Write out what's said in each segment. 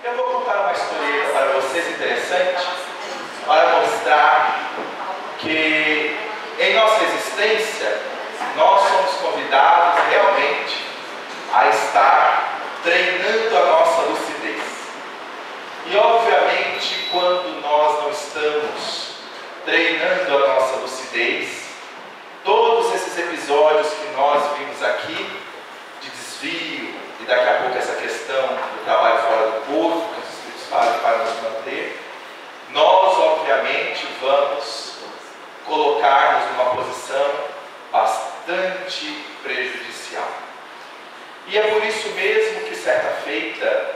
Eu vou contar uma historieta para vocês interessante, para mostrar que em nossa existência nós somos convidados realmente a estar treinando a nossa lucidez. E obviamente quando nós não estamos treinando a nossa lucidez, todos esses episódios que nós vimos aqui, de desvio, e daqui a pouco essa questão do trabalho fora do corpo, que os Espíritos fazem para nos manter, nós obviamente vamos colocar-nos numa posição bastante prejudicial. E é por isso mesmo que certa feita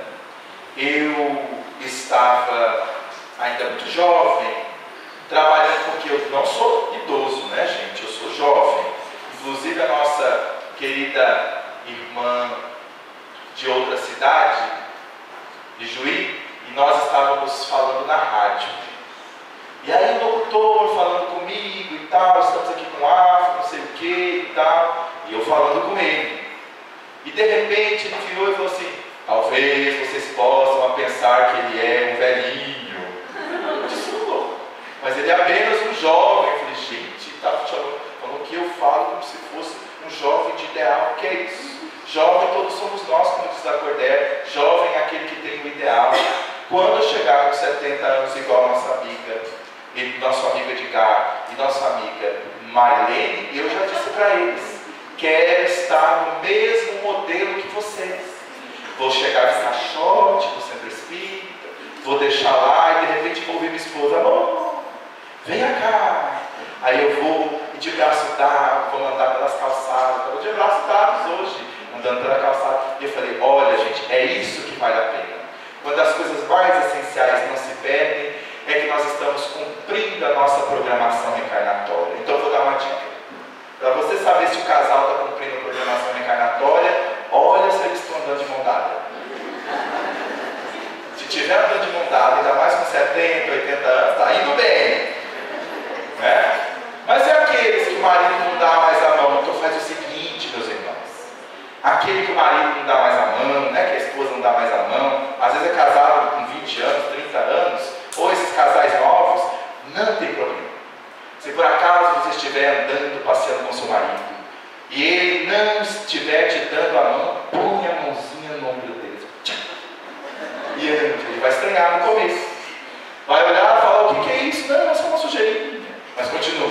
eu estava ainda muito jovem, trabalhando, porque eu não sou idoso, né, gente? Eu sou jovem. Inclusive a nossa querida irmã de outra cidade, de Juí, e nós estávamos falando na rádio. E aí o locutor falando comigo e tal, estamos aqui com o Afro, não sei o que e tal, e eu falando com ele. E de repente ele virou e falou assim: talvez vocês possam pensar que ele é um velhinho. Eu disse: não, mas ele é apenas um jovem. Eu falei: gente, estava falando que eu falo como se fosse um jovem de ideal. O que é isso? Jovem todos somos nós, como diz a Cordélia. Jovem é aquele que tem o ideal. Quando eu chegar com 70 anos, igual a nossa amiga, e nosso amigo Edgar e nossa amiga Marlene, eu já disse para eles: quero estar no mesmo modelo que vocês. Vou chegar de caixote no centro espírita, vou deixar lá e de repente vou ouvir minha esposa: amor, venha cá. Aí eu vou de braço dado, vou andar pelas calçadas. Eu vou de braços dados hoje, andando pela calçada. E eu falei: olha, gente, é isso que vale a pena. Quando as coisas mais essenciais não se perdem, é que nós estamos cumprindo a nossa programação reencarnatória. Então eu vou dar uma dica. Para você saber se o casal está cumprindo a programação reencarnatória, olha se eles estão andando de mão dada. Se estiver andando de mão dada, ainda mais com 70, 80 anos, está indo bem. Né? Mas é aqueles que o marido não dá mais a mão. Então faz o seguinte, meus irmãos. Aquele que o marido não dá mais a mão, né? Que a esposa não dá mais a mão, às vezes é casado com 20 anos, 30 anos, ou esses casais novos, não tem problema. Se por acaso você estiver andando, passeando com seu marido, e ele não estiver te dando a mão, põe a mãozinha no ombro dele. E ele vai estranhar no começo. Vai olhar e falar: o que é isso? Não, é só uma sujeirinha. Mas continua.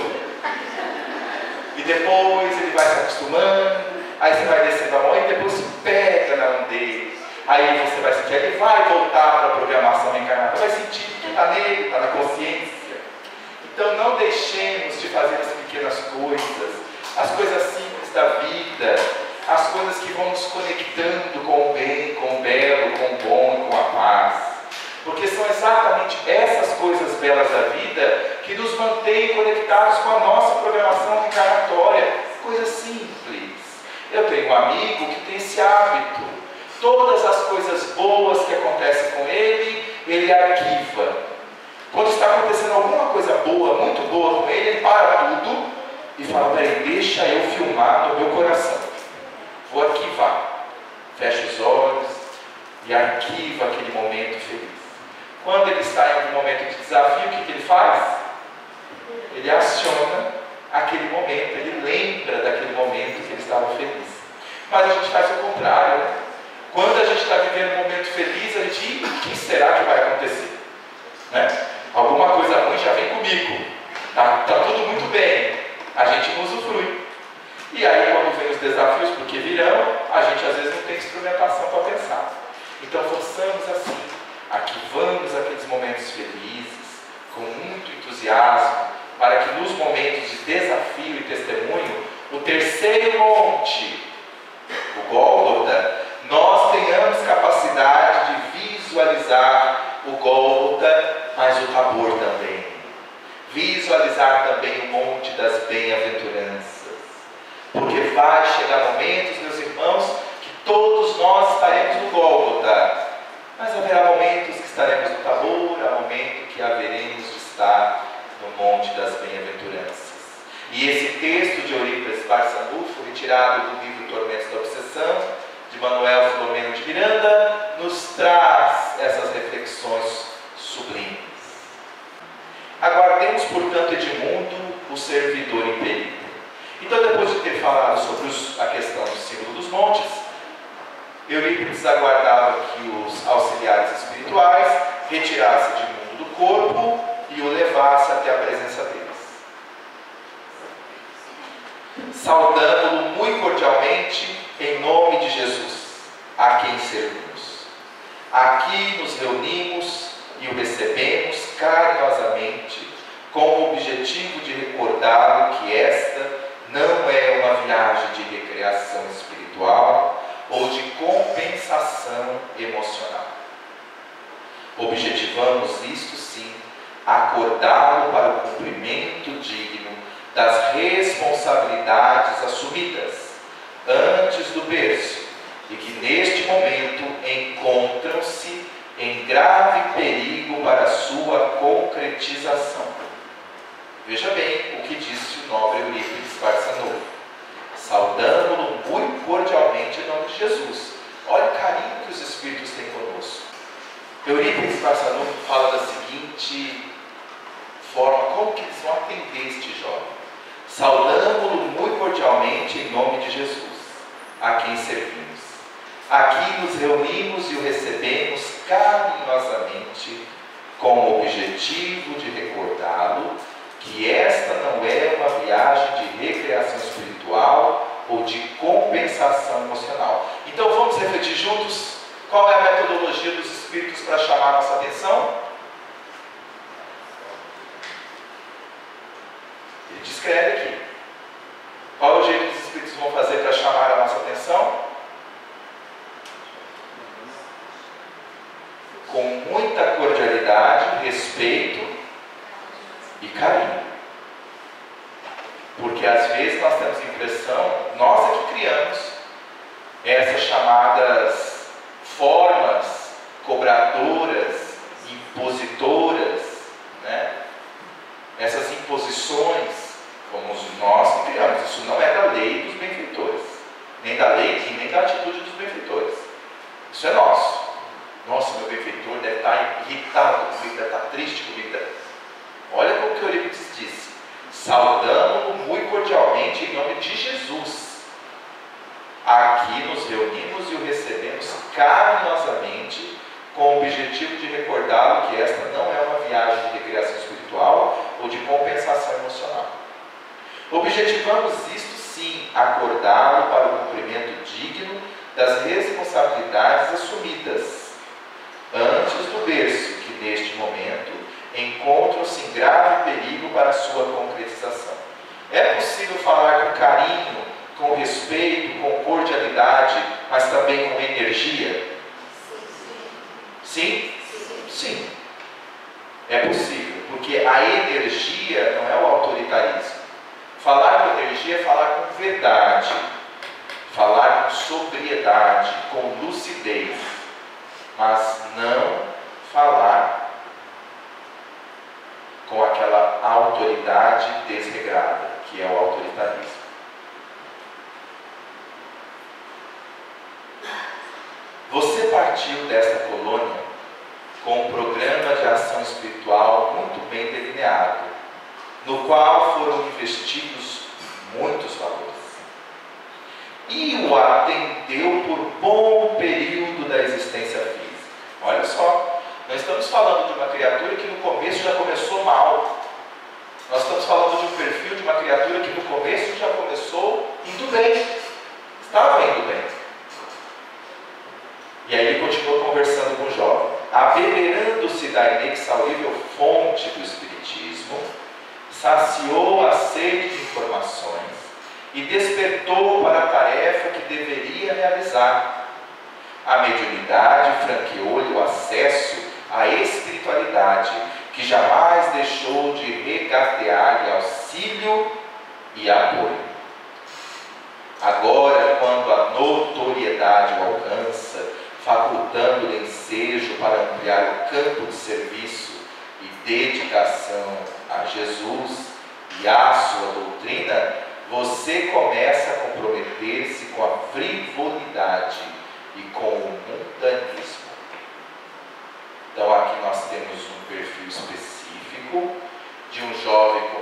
E depois ele vai se acostumando, aí você vai descendo a mão e depois se pega na mão dele. Aí você vai sentir, ele vai voltar para a programação reencarnatória, vai sentir que está nele, está na consciência. Então não deixemos de fazer as pequenas coisas, as coisas simples da vida, as coisas que vão nos conectando com o bem, com o belo, com o bom e com a paz. Porque são exatamente essas coisas belas da vida que nos mantêm conectados com a nossa programação reencarnatória. Coisas simples. Eu tenho um amigo que tem esse hábito. Todas as coisas boas que acontecem com ele, ele arquiva. Quando está acontecendo alguma coisa boa, muito boa com ele para tudo e fala: peraí, deixa eu filmar no meu coração. Vou arquivar. Fecha os olhos e arquiva aquele momento feliz. Quando ele está em algum momento de desafio, o que ele faz? Ele aciona aquele momento, ele lembra daquele momento que ele estava feliz. Mas a gente faz o contrário, né? Quando a gente está vivendo um momento feliz, a gente: o que será que vai acontecer? Né? Alguma coisa ruim já vem comigo. Tá tudo muito bem. A gente não usufrui. E aí quando vem os desafios, porque virão, a gente às vezes não tem instrumentação para pensar. Então forçamos assim, arquivamos aqueles momentos felizes, com muito entusiasmo, para que nos momentos de desafio e testemunho, o terceiro monte, o Gólgota, nós tenhamos capacidade de visualizar o Gólgota, mas o Tabor também. Visualizar também o monte das bem-aventuranças. Porque vai chegar momentos, meus irmãos, que todos nós estaremos no Gólgota. Mas haverá momentos que estaremos no Tabor, há momentos que haveremos de estar no monte das bem-aventuranças. E esse texto de Eurípides Barçanufo, retirado do livro Tormentos da Obsessão, de Manuel Filomeno de Miranda, nos traz essas portanto, Edmundo, o servidor em perigo. Então, depois de ter falado sobre a questão do símbolo dos montes, Eurípides aguardava que os auxiliares espirituais retirassem Edmundo do corpo e o levassem até a presença deles. Saudando-o muito cordialmente em nome de Jesus, a quem servimos. Aqui nos reunimos e o recebemos carinhosamente, com o objetivo de recordá-lo que esta não é uma viagem de recreação espiritual ou de compensação emocional. Objetivamos isto sim, acordá-lo para o cumprimento digno das responsabilidades assumidas antes do berço e que neste momento encontram-se em grave perigo para a sua concretização. Veja bem o que disse o nobre Eurípides Barçanufo, saudando-lo muito cordialmente em nome de Jesus. Olha o carinho que os Espíritos têm conosco. Eurípides Barçanufo fala da seguinte forma, como que eles vão atender este jovem. Saudando-lo muito cordialmente em nome de Jesus, a quem servimos. Aqui nos reunimos e o recebemos carinhosamente, com o objetivo de recordá-lo que esta não é uma viagem de recreação espiritual ou de compensação emocional. Então vamos refletir juntos qual é a metodologia dos Espíritos para chamar a nossa atenção? Ele descreve aqui. Qual é o jeito que os Espíritos vão fazer para chamar a nossa atenção? Com muita cordialidade, respeito e carinho. Porque às vezes nós temos a impressão, nós é que criamos essas chamadas formas cobradoras, impositoras, né? Essas imposições, como nós que criamos. Isso não é da lei dos benfeitores, nem da lei e nem da atitude dos benfeitores. Isso é nosso. Nossa, meu benfeitor deve estar irritado comigo, deve estar triste comigo. Olha como que Eurípides disse: saudando-o muito cordialmente em nome de Jesus. Aqui nos reunimos e o recebemos carinhosamente, com o objetivo de recordá-lo que esta não é uma viagem de recreação espiritual ou de compensação emocional. Objetivamos isto sim, acordá-lo para o cumprimento digno das responsabilidades assumidas antes do berço, que neste momento encontram-se em grave perigo para a sua concretização. É possível falar com carinho, com respeito, com cordialidade, mas também com energia? Sim? Sim. É possível, porque a energia não é o autoritarismo. Falar com energia é falar com verdade, falar com sobriedade, com lucidez, mas não falar com aquela autoridade desregrada, que é o autoritarismo. Você partiu desta colônia com um programa de ação espiritual muito bem delineado, no qual foram investidos muitos valores. E o atendeu por bom período da existência física. Olha só, nós estamos falando de uma criatura que no começo já começou mal. Nós estamos falando de um perfil de uma criatura que no começo já começou indo bem. Estava indo bem. E aí ele continuou conversando com o jovem. Abeberando-se da inexaurível fonte do Espiritismo, saciou a sede de informações e despertou para a tarefa que deveria realizar. A mediunidade franqueou-lhe o acesso à espiritualidade, que jamais deixou de regatear-lhe auxílio e apoio. Agora, quando a notoriedade o alcança, facultando-lhe ensejo para ampliar o campo de serviço e dedicação a Jesus e à sua doutrina, você começa a comprometer-se com a frivolidade e com o mundanismo. Então aqui nós temos um perfil específico de um jovem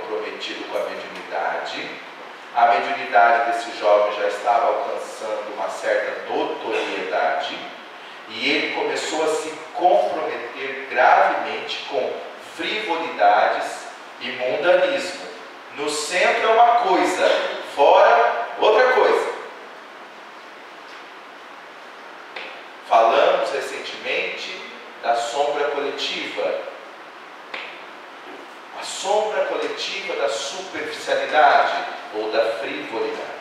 alcançando uma certa notoriedade e ele começou a se comprometer gravemente com frivolidades e mundanismo. No centro é uma coisa, fora outra coisa. Falamos recentemente da sombra coletiva. A sombra coletiva da superficialidade ou da frivolidade.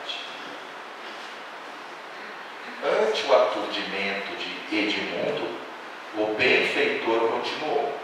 Ante o aturdimento de Edmundo, o benfeitor continuou.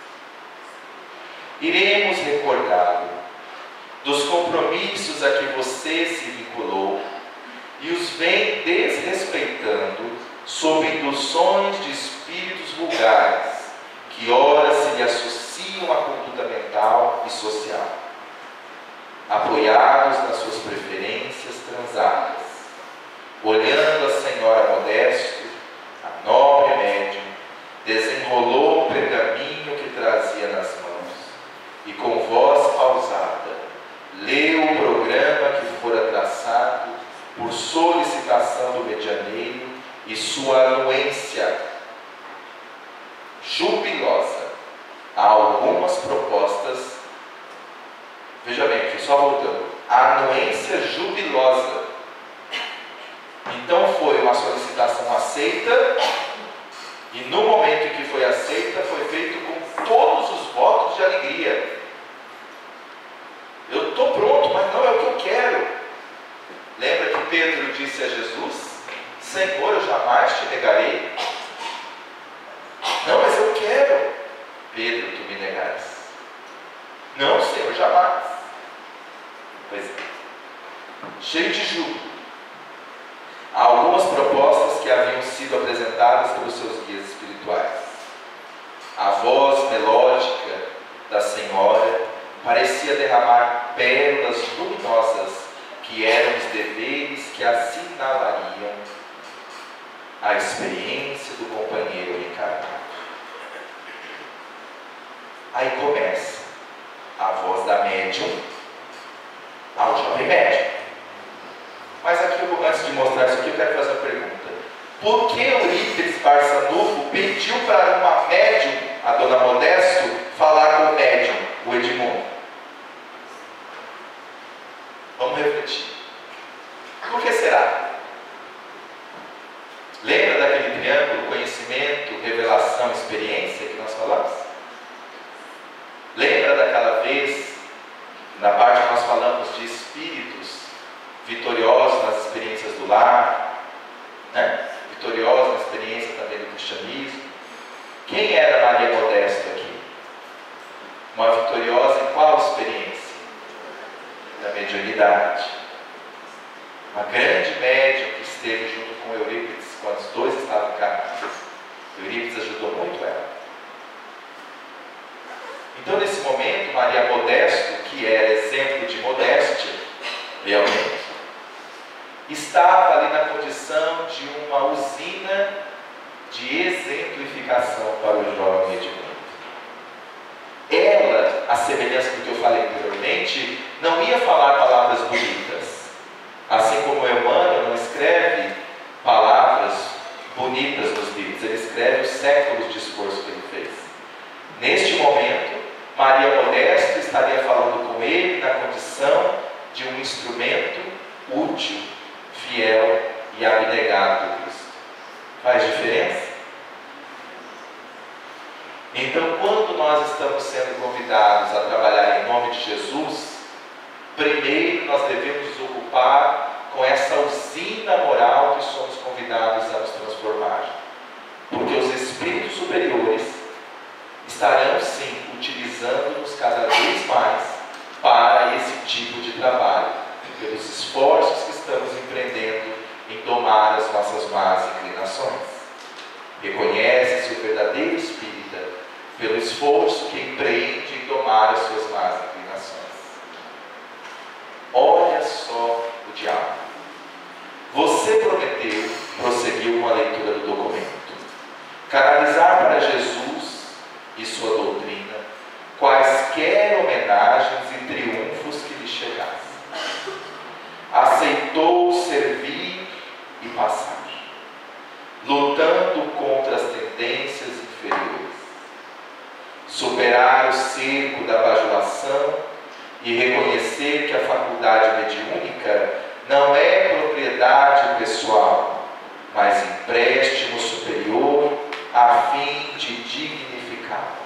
Iremos recordá-lo dos compromissos a que você se vinculou e os vem desrespeitando sob induções de espíritos vulgares que ora se lhe associam à conduta mental e social, apoiados nas suas preferências transadas. Olhando a senhora Modesto, a nobre médium desenrolou um pergaminho que trazia nas mãos e com voz pausada leu o programa que fora traçado por solicitação do medianeiro e sua anuência jubilosa a algumas propostas. Veja bem, aqui só voltando, a anuência jubilosa. Então foi uma solicitação aceita e no momento em que foi aceita foi feito com todos os votos de alegria. Eu estou pronto, mas não é o que eu quero. Lembra que Pedro disse a Jesus: Senhor, eu jamais te negarei. Não, mas eu quero. Pedro, tu me negarás. Não, Senhor, jamais. Pois é. Cheio de júbilo. Há algumas propostas que haviam sido apresentadas pelos seus guias espirituais. A voz melódica da senhora parecia derramar pérolas luminosas que eram os deveres que assinalariam a experiência do companheiro encarnado. Aí começa a voz da médium ao jovem médium. Mas aqui, antes de mostrar isso aqui, eu quero fazer uma pergunta. Por que Eurípides Barçanufo pediu para uma médium, a dona Modesto, falar com o médium, o Edmundo? Vamos refletir. Por que será? Lembra daquele triângulo conhecimento, revelação, experiência que nós falamos? Lembra daquela vez, na parte que nós falamos de espíritos vitoriosos nas experiências do lar, né? Vitoriosos na experiência também do cristianismo? Quem era Maria Modesto aqui? Uma vitoriosa em qual experiência? Da mediunidade. Uma grande médium que esteve junto com Eurípides quando os dois estavam encarnados. Eurípides ajudou muito ela. Então, nesse momento, Maria Modesto, que era exemplo de modéstia, realmente, estava ali na condição de uma usina de exemplificação para o jovem Edmundo. Ela, a semelhança do que eu falei anteriormente, não ia falar palavras bonitas. Assim como Emmanuel não escreve palavras bonitas nos livros, ele escreve os séculos de esforço que ele fez. Neste momento, Maria Modesto estaria falando com ele na condição de um instrumento útil, fiel e abnegado do Cristo. Faz diferença? Então, quando nós estamos sendo convidados a trabalhar em nome de Jesus, primeiro nós devemos nos ocupar com essa usina moral que somos convidados a nos transformar. Porque os espíritos superiores estarão sim utilizando-nos cada vez mais para esse tipo de trabalho, pelos esforços que estamos empreendendo em domar as nossas más inclinações. Reconhece-se o verdadeiro espírita pelo esforço que empreende em domar as suas más inclinações. Olha só o diabo. Você prometeu, prosseguiu com a leitura do documento, canalizar para Jesus e sua doutrina quaisquer homenagens e triunfos que lhe chegassem. Aceitou servir cerco da bajulação e reconhecer que a faculdade mediúnica não é propriedade pessoal, mas empréstimo superior a fim de dignificá-la.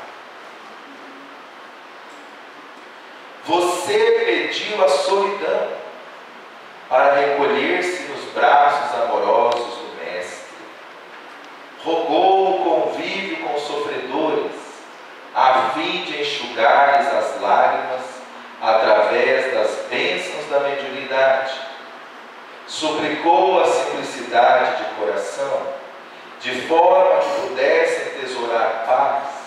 Você pediu a solidão para recolher-se nos braços amorosos do Mestre. Rogou o convívio com os sofredores, a fim de enxugar-lhes as lágrimas através das bênçãos da mediunidade. Suplicou a simplicidade de coração, de forma que pudessem tesourar paz.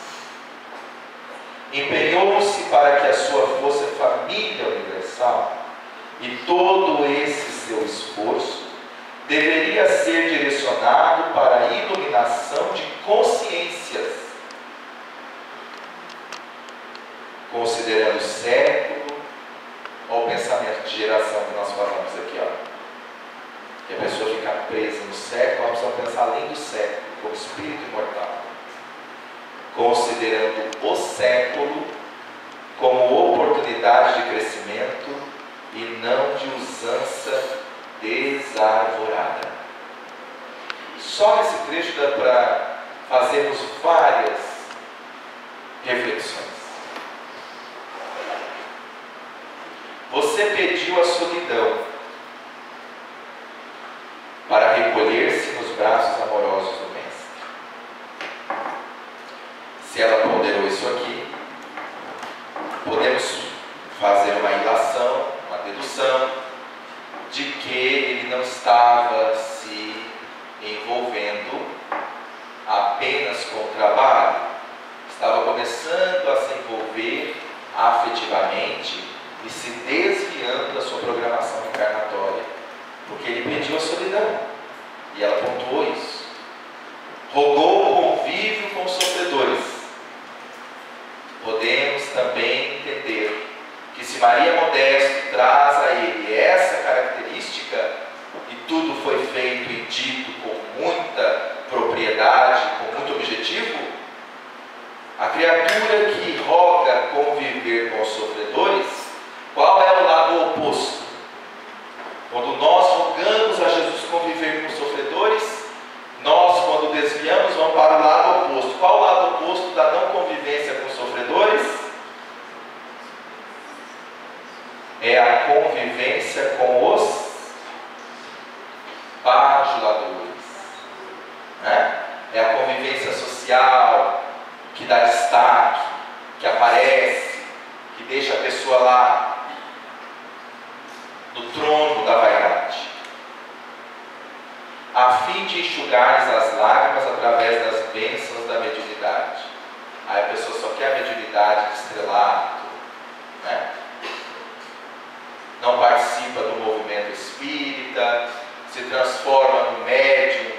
Empenhou-se para que a sua fosse família universal, e todo esse seu esforço deveria ser direcionado para a iluminação de consciências, considerando o século. Olha o pensamento de geração que nós falamos aqui, ó. Que a pessoa fica presa no século, ela precisa pensar além do século, como espírito imortal. Considerando o século como oportunidade de crescimento e não de usança desarvorada. Só nesse trecho dá para fazermos várias reflexões. Você pediu a solidão para recolher-se nos braços amorosos do Mestre. Se ela ponderou isso aqui, podemos fazer uma ilação, uma dedução, de que ele não estava se envolvendo apenas com o trabalho, estava começando a se envolver afetivamente e se desviando da sua programação encarnatória, porque ele pediu a solidão, e ela pontuou isso. Rogou o convívio com os sofredores. Podemos também entender que se Maria Modesto traz a ele essa característica, e tudo foi feito e dito com muita propriedade, com muito objetivo, a criatura que roga conviver com os sofredores, qual é o lado oposto? Quando nós rogamos a Jesus conviver com os sofredores, nós, quando desviamos, vamos para o lado oposto. Qual o lado oposto da não convivência com os sofredores? É a convivência com os bajuladores, né? É a convivência social, que dá destaque, que aparece, que deixa a pessoa lá no trono da vaidade, a fim de enxugares as lágrimas através das bênçãos da mediunidade. Aí a pessoa só quer a mediunidade de estrelato, né? Não participa do movimento espírita, se transforma no médium,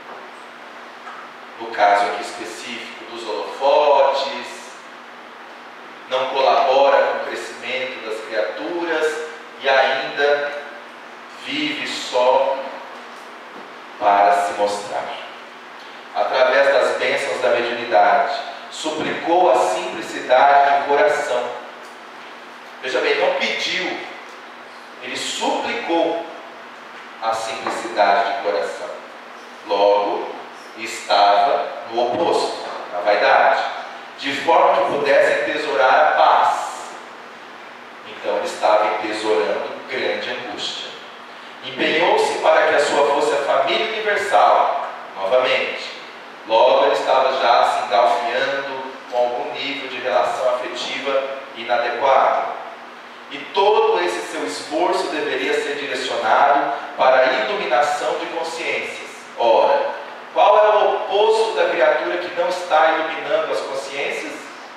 no caso aqui específico dos holofotes, não colabora com o crescimento das criaturas e ainda vive só para se mostrar. Através das bênçãos da mediunidade, suplicou a simplicidade de coração. Veja bem, não pediu, ele suplicou a simplicidade de coração. Logo, estava no oposto, na vaidade, de forma que pudessem tesourar a paz. Então ele estava entesourando grande angústia. Empenhou-se para que a sua fosse a família universal, novamente. Logo ele estava já se engalfinhando com algum nível de relação afetiva inadequada. E todo esse seu esforço deveria ser direcionado para a iluminação de consciências. Ora, qual é o oposto da criatura que não está iluminando as consciências?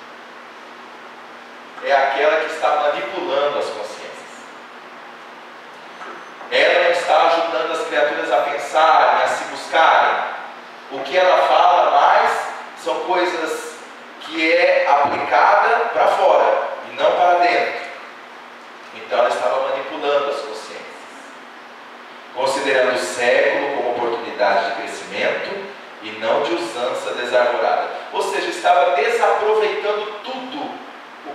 É aquela que está manipulando as consciências. Ela não está ajudando as criaturas a pensarem, a se buscarem. O que ela fala mais são coisas que é aplicada para fora e não para dentro. Então ela estava manipulando as consciências, considerando o século como oportunidade de crescimento e não de usança desarvorada. Ou seja, estava desaproveitando tudo o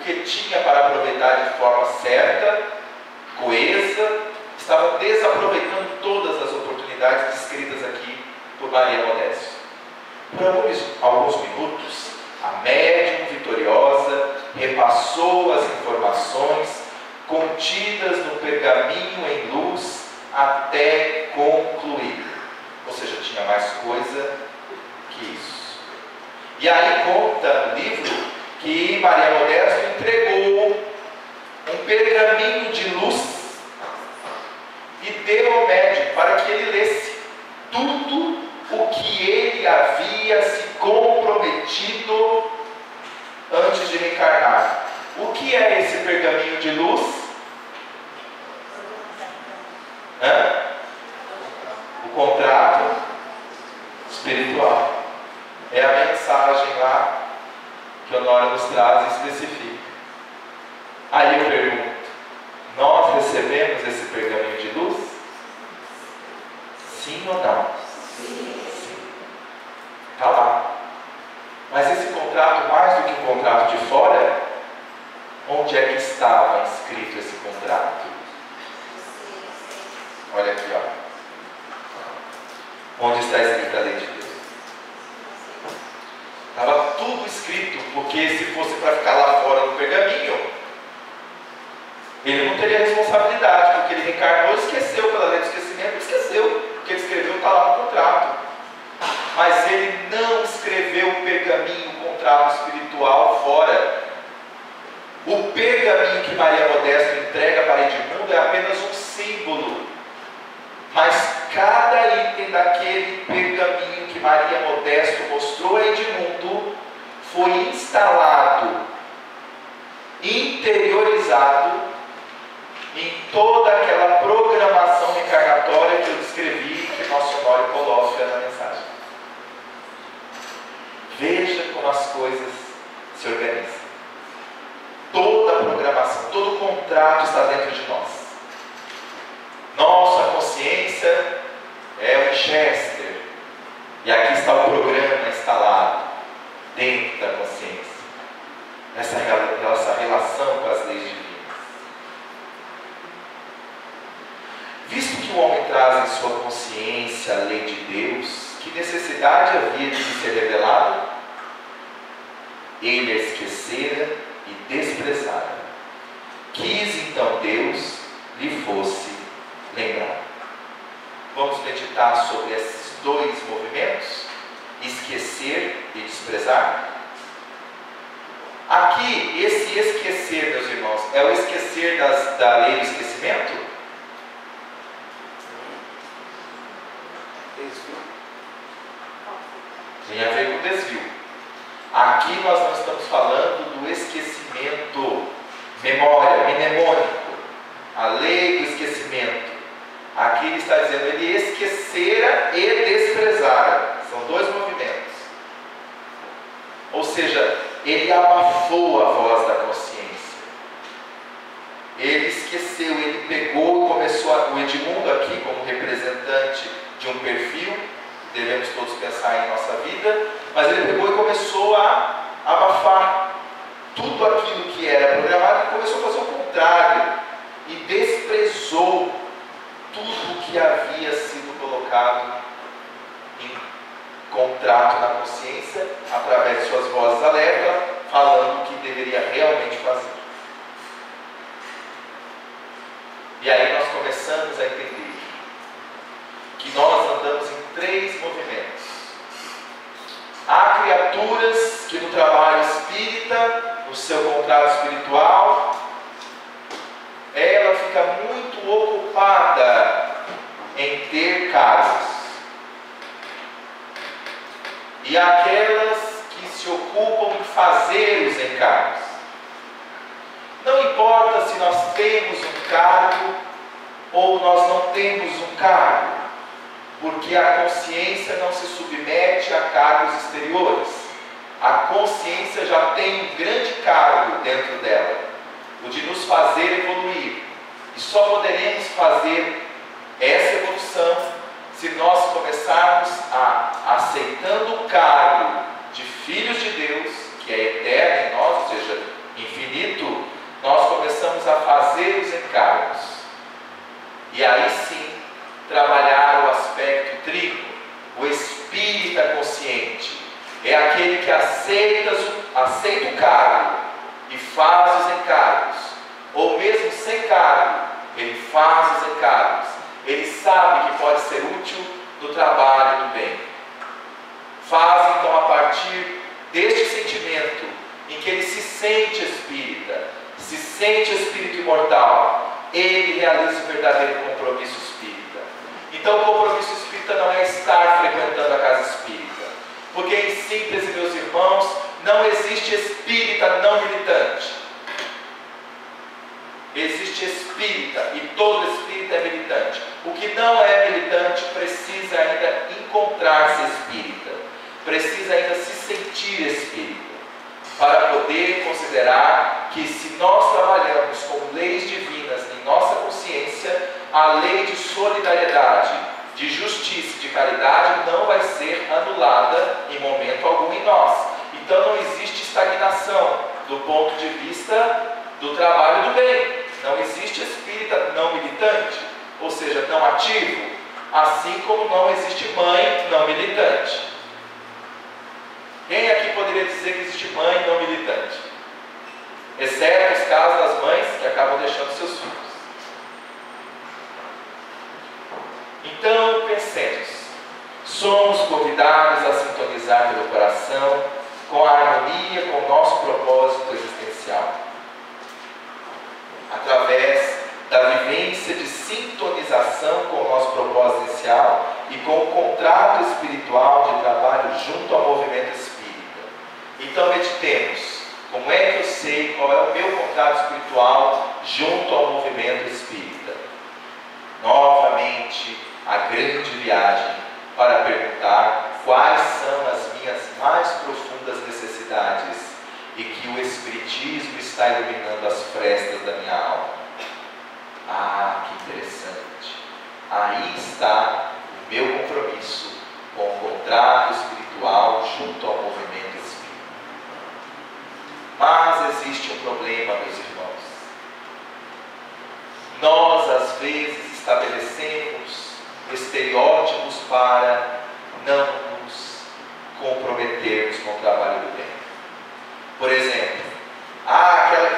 feitas aqui por Maria Modésto. Por alguns minutos, a médium vitoriosa repassou as informações contidas no pergaminho em luz até concluir. Ou seja, tinha mais coisa que isso. E aí conta no livro que Maria Modesto entregou um pergaminho de luz e deu ao médium para que ele lesse tudo o que ele havia se comprometido antes de reencarnar. O que é esse pergaminho de luz? O contrato espiritual. É a mensagem lá que Honória nos traz e especifica. Aí eu pergunto: nós recebemos esse pergaminho de luz? Sim ou não? Sim. Está lá. Mas esse contrato, mais do que um contrato de fora, onde é que estava escrito esse contrato? Olha aqui, ó. Onde está escrita a lei de Deus? Estava tudo escrito, porque se fosse para ficar lá fora no pergaminho, ele não teria responsabilidade, porque ele reencarnou e esqueceu, pela lei do esquecimento, esqueceu. O que ele escreveu está lá no contrato. Mas ele não escreveu o pergaminho, o contrato espiritual fora. O pergaminho que Maria Modesto entrega para Edmundo é apenas um símbolo. Mas cada item daquele pergaminho que Maria Modesto mostrou a Edmundo foi instalado, interiorizado em toda aquela programação reencarnatória que eu descrevi, que nosso Honório coloca na mensagem. Veja como as coisas se organizam. Toda a programação, todo o contrato está dentro de nós. Nossa consciência é o Winchester. E aqui está o programa instalado dentro da consciência. Essa relação com as leis divinas. Visto que o homem traz em sua consciência a lei de Deus, que necessidade havia de ser revelada? Ele a esquecera e desprezara. Quis então Deus lhe fosse lembrado. Vamos meditar sobre esses dois movimentos: esquecer e desprezar. Aqui, esse esquecer, meus irmãos, é o esquecer da lei do esquecimento? Tem a ver com desvio. Aqui nós não estamos falando do esquecimento, memória, mnemônico, a lei do esquecimento. Aqui ele está dizendo, ele esquecera e desprezara. São dois movimentos. Ou seja, ele abafou a voz da consciência. Ele esqueceu, ele pegou e começou o Edmundo aqui como representante de um perfil, devemos todos pensar em nossa vida, mas ele pegou e começou a abafar tudo aquilo que era programado e começou a fazer o contrário e desprezou tudo que havia sido colocado em contrato na consciência através de suas vozes alerta, falando o que deveria realmente fazer. E aí nós começamos a entender que nós andamos em três movimentos. Há criaturas que no trabalho espírita, no seu contrato espiritual, ela fica muito ocupada em ter cargos. E aquelas que se ocupam em fazer os encargos. Não importa se nós temos um cargo ou nós não temos um cargo, porque a consciência não se submete a cargos exteriores. A consciência já tem um grande cargo dentro dela, o de nos fazer evoluir. E só poderemos fazer essa evolução se nós começarmos aceitando o cargo de filhos de Deus, que é eterno em nós, ou seja, infinito, nós começamos a fazer os encargos. E aí sim, trabalhar o aspecto trígono, que aceita o cargo e faz os encargos, ou mesmo sem cargo, ele faz os encargos, ele sabe que pode ser útil no trabalho do bem. Faz então a partir deste sentimento, em que ele se sente espírita, se sente espírito imortal, ele realiza o verdadeiro compromisso espírita. Então o compromisso espírita não é estar frequentando a casa espírita, porque em síntese, meus irmãos, não existe espírita não militante. Existe espírita, e todo espírita é militante. O que não é militante precisa ainda encontrar-se espírita, precisa ainda se sentir espírita, para poder considerar que, se nós trabalhamos com leis divinas em nossa consciência, a lei de solidariedade, de justiça e de caridade não vai ser anulada em momento algum em nós. Então não existe estagnação do ponto de vista do trabalho do bem. Não existe espírita não militante, ou seja, não ativo, assim como não existe mãe não militante. Quem aqui poderia dizer que existe mãe não militante? Exceto os casos das mães que acabam deixando seus filhos. Então, pensemos, somos convidados a sintonizar pelo coração com a harmonia com o nosso propósito existencial, através da vivência de sintonização com o nosso propósito existencial e com o contrato espiritual de trabalho junto ao movimento espírita. Então meditemos, como é que eu sei qual é o meu contrato espiritual junto ao movimento espírita? Novamente, a grande viagem para perguntar quais são as minhas mais profundas necessidades e que o Espiritismo está iluminando as frestas da minha alma. Ah, que interessante! Aí está o meu compromisso com o contrato espiritual junto ao movimento espírita. Mas existe um problema, meus irmãos. Nós, às vezes, estabelecemos estereótipos para não nos comprometermos com o trabalho do bem. Por exemplo, aquela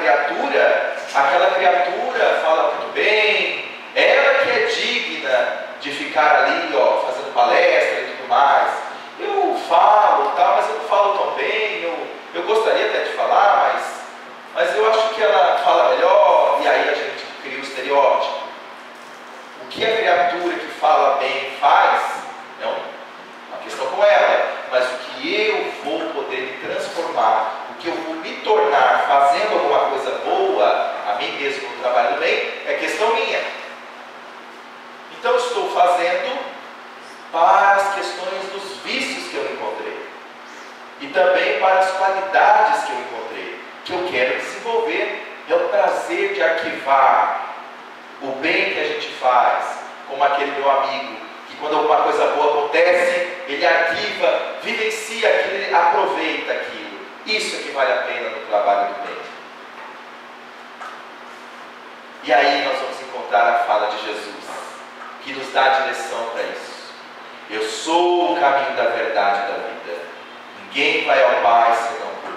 criatura fala muito bem, ela que é digna de ficar ali, fazendo palestra e tudo mais. Eu falo, mas eu não falo tão bem, eu gostaria até de falar, mas eu acho que ela fala melhor, e aí a gente cria o estereótipo. O que a criatura que fala bem faz, é uma questão com ela, mas o que eu vou poder me transformar, o que eu vou me tornar fazendo alguma coisa boa a mim mesmo no trabalho do bem, é questão minha. Então estou fazendo para as questões dos vícios que eu encontrei e também para as qualidades que eu encontrei, que eu quero desenvolver. É o prazer de arquivar o bem que a gente faz, como aquele meu amigo, que quando alguma coisa boa acontece, ele arquiva, vivencia aquilo, ele aproveita aquilo. Isso é que vale a pena no trabalho do bem. E aí nós vamos encontrar a fala de Jesus, que nos dá a direção para isso. Eu sou o caminho da verdade e da vida. Ninguém vai ao Pai senão por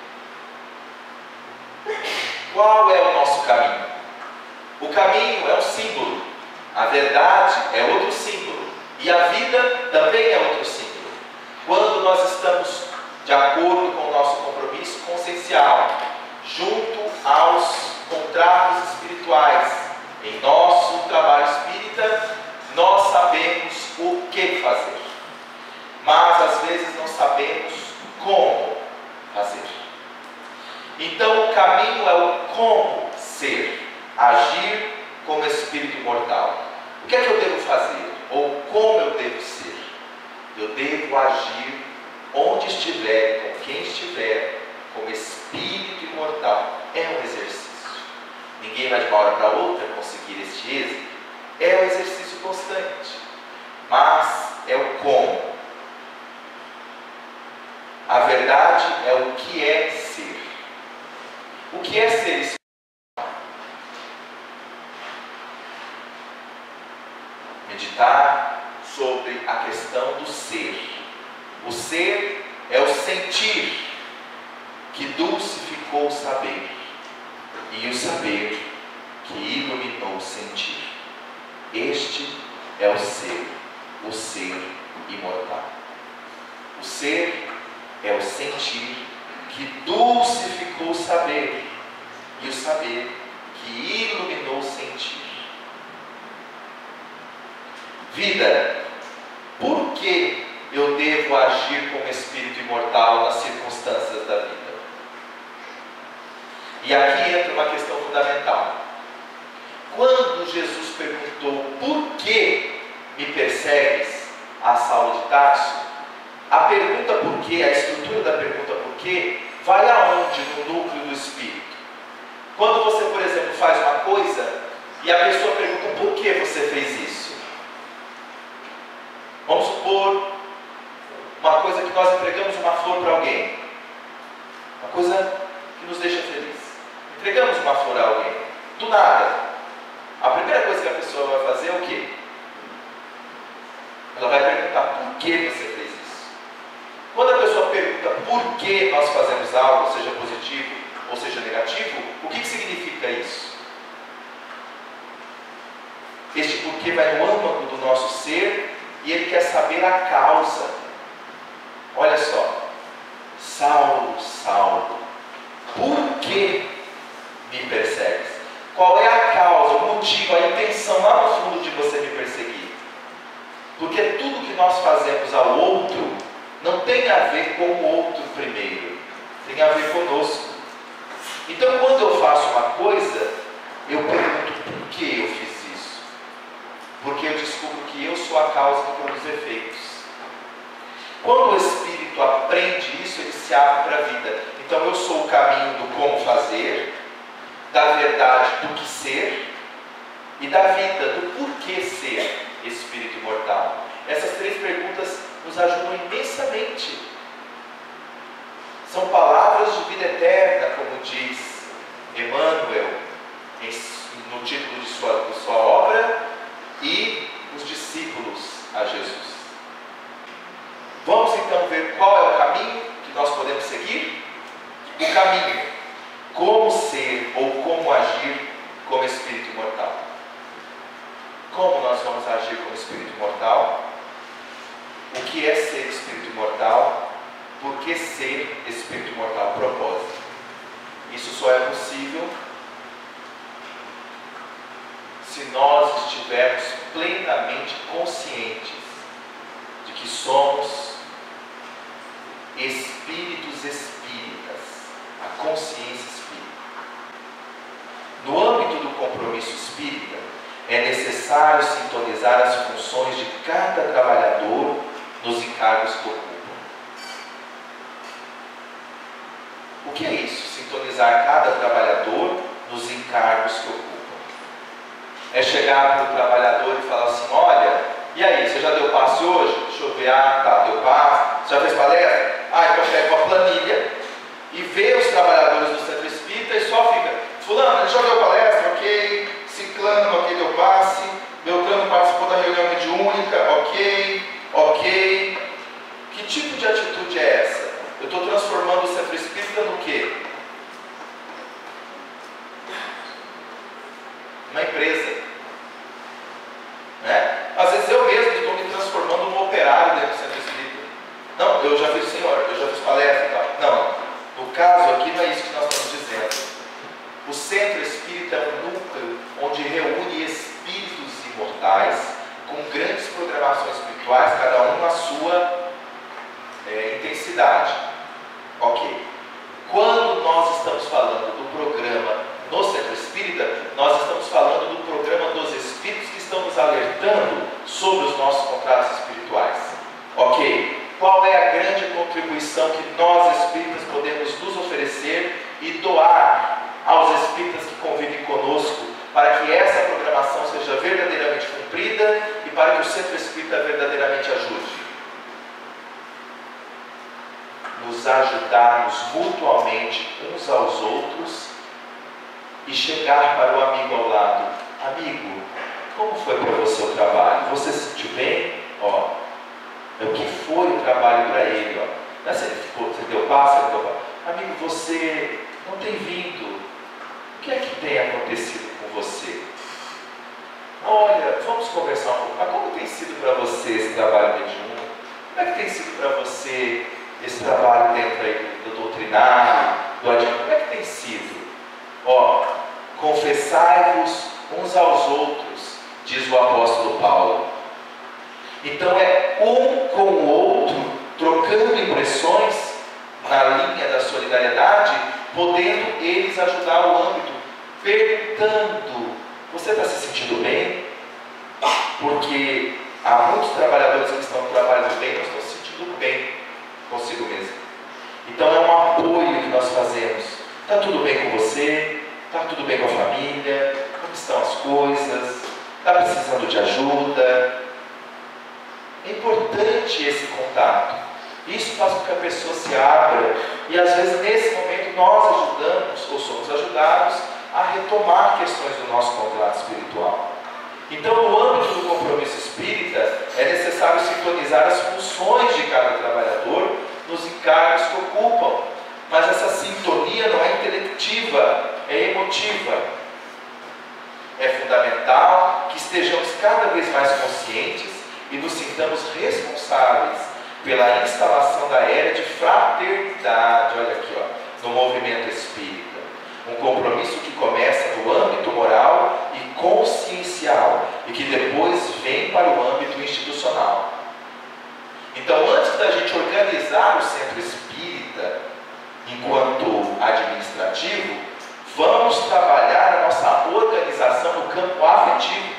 mim. Qual é o nosso caminho? O caminho é um símbolo, a verdade é outro símbolo, e a vida também é outro símbolo. Quando nós estamos de acordo com o nosso compromisso consciencial, junto aos contratos espirituais, em nosso trabalho espírita, nós sabemos o que fazer, mas às vezes não sabemos como fazer. Então o caminho é o como ser, agir como espírito imortal. O que é que eu devo fazer? Ou como eu devo ser? Eu devo agir onde estiver, com quem estiver, como espírito imortal. É um exercício. Ninguém vai de uma hora para outra conseguir este êxito. É um exercício constante. Mas é o como. A verdade é o que é ser. O que é ser espiritual? Meditar sobre a questão do ser. O ser é o sentimento sentir que dulcificou o saber, e o saber que iluminou o sentir. Este é o ser imortal. O ser é o sentir que dulcificou o saber, e o saber que iluminou o sentir. Vida, por que eu devo agir como espírito imortal nas circunstâncias da vida? E aqui entra uma questão fundamental. Quando Jesus perguntou: por que me persegues, a Saulo de Tarso, a pergunta por quê, a estrutura da pergunta por quê, vai aonde no núcleo do espírito? Quando você, por exemplo, faz uma coisa e a pessoa pergunta: por que você fez isso? Vamos supor uma coisa que nós entregamos uma flor para alguém, uma coisa que nos deixa feliz. Entregamos uma flor a alguém, do nada. A primeira coisa que a pessoa vai fazer é o quê? Ela vai perguntar: por que você fez isso? Quando a pessoa pergunta por que nós fazemos algo, seja positivo ou seja negativo, o que significa isso? Este porquê vai no âmago do nosso ser e ele quer saber a causa. Olha só: Saulo, Saulo, por que me persegues? Qual é a causa, o motivo, a intenção lá no fundo de você me perseguir? Porque tudo que nós fazemos ao outro não tem a ver com o outro primeiro, tem a ver conosco. Então, quando eu faço uma coisa, eu pergunto: por que eu fiz isso? Porque eu descubro que eu sou a causa que produz efeitos. Quando o espírito aprende isso, ele se abre para a vida. Então, eu sou o caminho do como fazer, da verdade do que ser e da vida, do porquê ser espírito imortal. Essas três perguntas nos ajudam imensamente. São palavras de vida eterna, como diz Emmanuel no título de sua obra, e os discípulos a Jesus. Vamos então ver qual é o caminho que nós podemos seguir? O caminho, como ser ou como agir como espírito imortal. Como nós vamos agir como espírito imortal? O que é ser espírito imortal? Por que ser espírito imortal? Propósito. Isso só é possível se nós estivermos plenamente conscientes de que somos espíritos espíritas, a consciência espírita. No âmbito do compromisso espírita, é necessário sintonizar as funções de cada trabalhador nos encargos que ocupa. O que é isso? Sintonizar cada trabalhador nos encargos que ocupa. É chegar para o trabalhador e falar assim: olha, e aí, você já deu passe hoje? Deixa eu ver. Ah, tá, deu passe. Você já fez palestra? Ah, então pega uma planilha e vê os trabalhadores do centro espírita e só fica: fulano, ele já deu palestra, ok. Ciclano, ok, deu passe. Beltrano participou da reunião mediúnica, ok. Que tipo de atitude é essa? Eu estou transformando o centro espírita no quê? Uma empresa, né? Às vezes eu mesmo estou me transformando num operário dentro do centro espírita. Não, eu já fiz, senhor, eu já fiz palestra e tal. Não, no caso aqui não é isso que nós estamos dizendo. O centro espírita é um núcleo onde reúne espíritos imortais com grandes programações espirituais, cada um na sua intensidade. Ok. Quando nós estamos falando do programa no centro espírita, nós estamos falando do programa dos espíritos que estão nos alertando sobre os nossos contratos espirituais. Ok. Qual é a grande contribuição que nós espíritas podemos nos oferecer e doar aos espíritas que convivem conosco, para que essa programação seja verdadeiramente cumprida e para que o centro espírita verdadeiramente ajude? Nos ajudarmos mutuamente uns aos outros e chegar para o amigo ao lado: amigo, como foi para você o trabalho? Você se sentiu bem? O que foi o trabalho para ele? Você deu paz, você não deu paz. Amigo, você não tem vindo. O que é que tem acontecido com você? Olha, vamos conversar um pouco. Mas como tem sido para você esse trabalho mediúnico? Como é que tem sido para você esse trabalho dentro aí do doutrinário, do adiante? Como é que tem sido? Ó, confessai-vos uns aos outros, diz o apóstolo Paulo. Então é um com o outro, trocando impressões na linha da solidariedade, podendo eles ajudar o âmbito, perguntando: você está se sentindo bem? Porque há muitos trabalhadores que estão trabalhando bem, não estão se sentindo bem consigo mesmo. Então é um apoio que nós fazemos. Está tudo bem com você? Está tudo bem com a família? Como estão as coisas? Está precisando de ajuda? É importante esse contato. Isso faz com que a pessoa se abra. E às vezes nesse momento nós ajudamos, ou somos ajudados, a retomar questões do nosso contato espiritual. Então, no âmbito do compromisso espírita, é necessário sintonizar as funções de cada trabalhador nos encargos que ocupam. Mas essa sintonia não é intelectiva, é emotiva. É fundamental que estejamos cada vez mais conscientes e nos sintamos responsáveis pela instalação da era de fraternidade, olha aqui, ó, no movimento espírita. Um compromisso que começa no âmbito moral e consciencial e que depois vem para o âmbito institucional. Então, antes da gente organizar o centro espírita enquanto administrativo, vamos trabalhar a nossa organização no campo afetivo.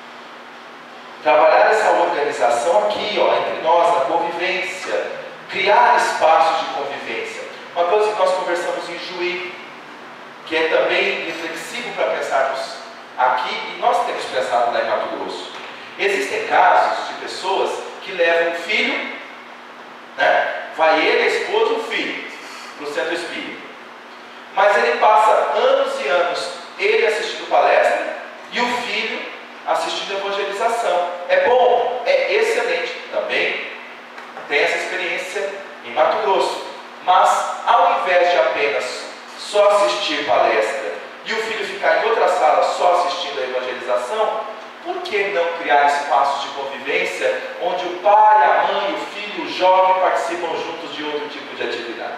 Trabalhar essa organização aqui, ó, entre nós, na convivência, criar espaços de convivência. Uma coisa que nós conversamos em Juí, que é também reflexivo para pensarmos aqui, e nós temos pensado lá em Mato Grosso. Existem casos de pessoas que levam um filho, né? Vai ele, a esposa e o filho para o centro espírita. Mas ele passa anos e anos, ele assistindo palestra e o filho assistindo evangelização. É bom? É excelente. Também tem essa experiência em Mato Grosso. Mas ao invés de apenas só assistir palestra e o filho ficar em outra sala só assistindo a evangelização, por que não criar espaços de convivência onde o pai, a mãe, o filho, o jovem participam juntos de outro tipo de atividade?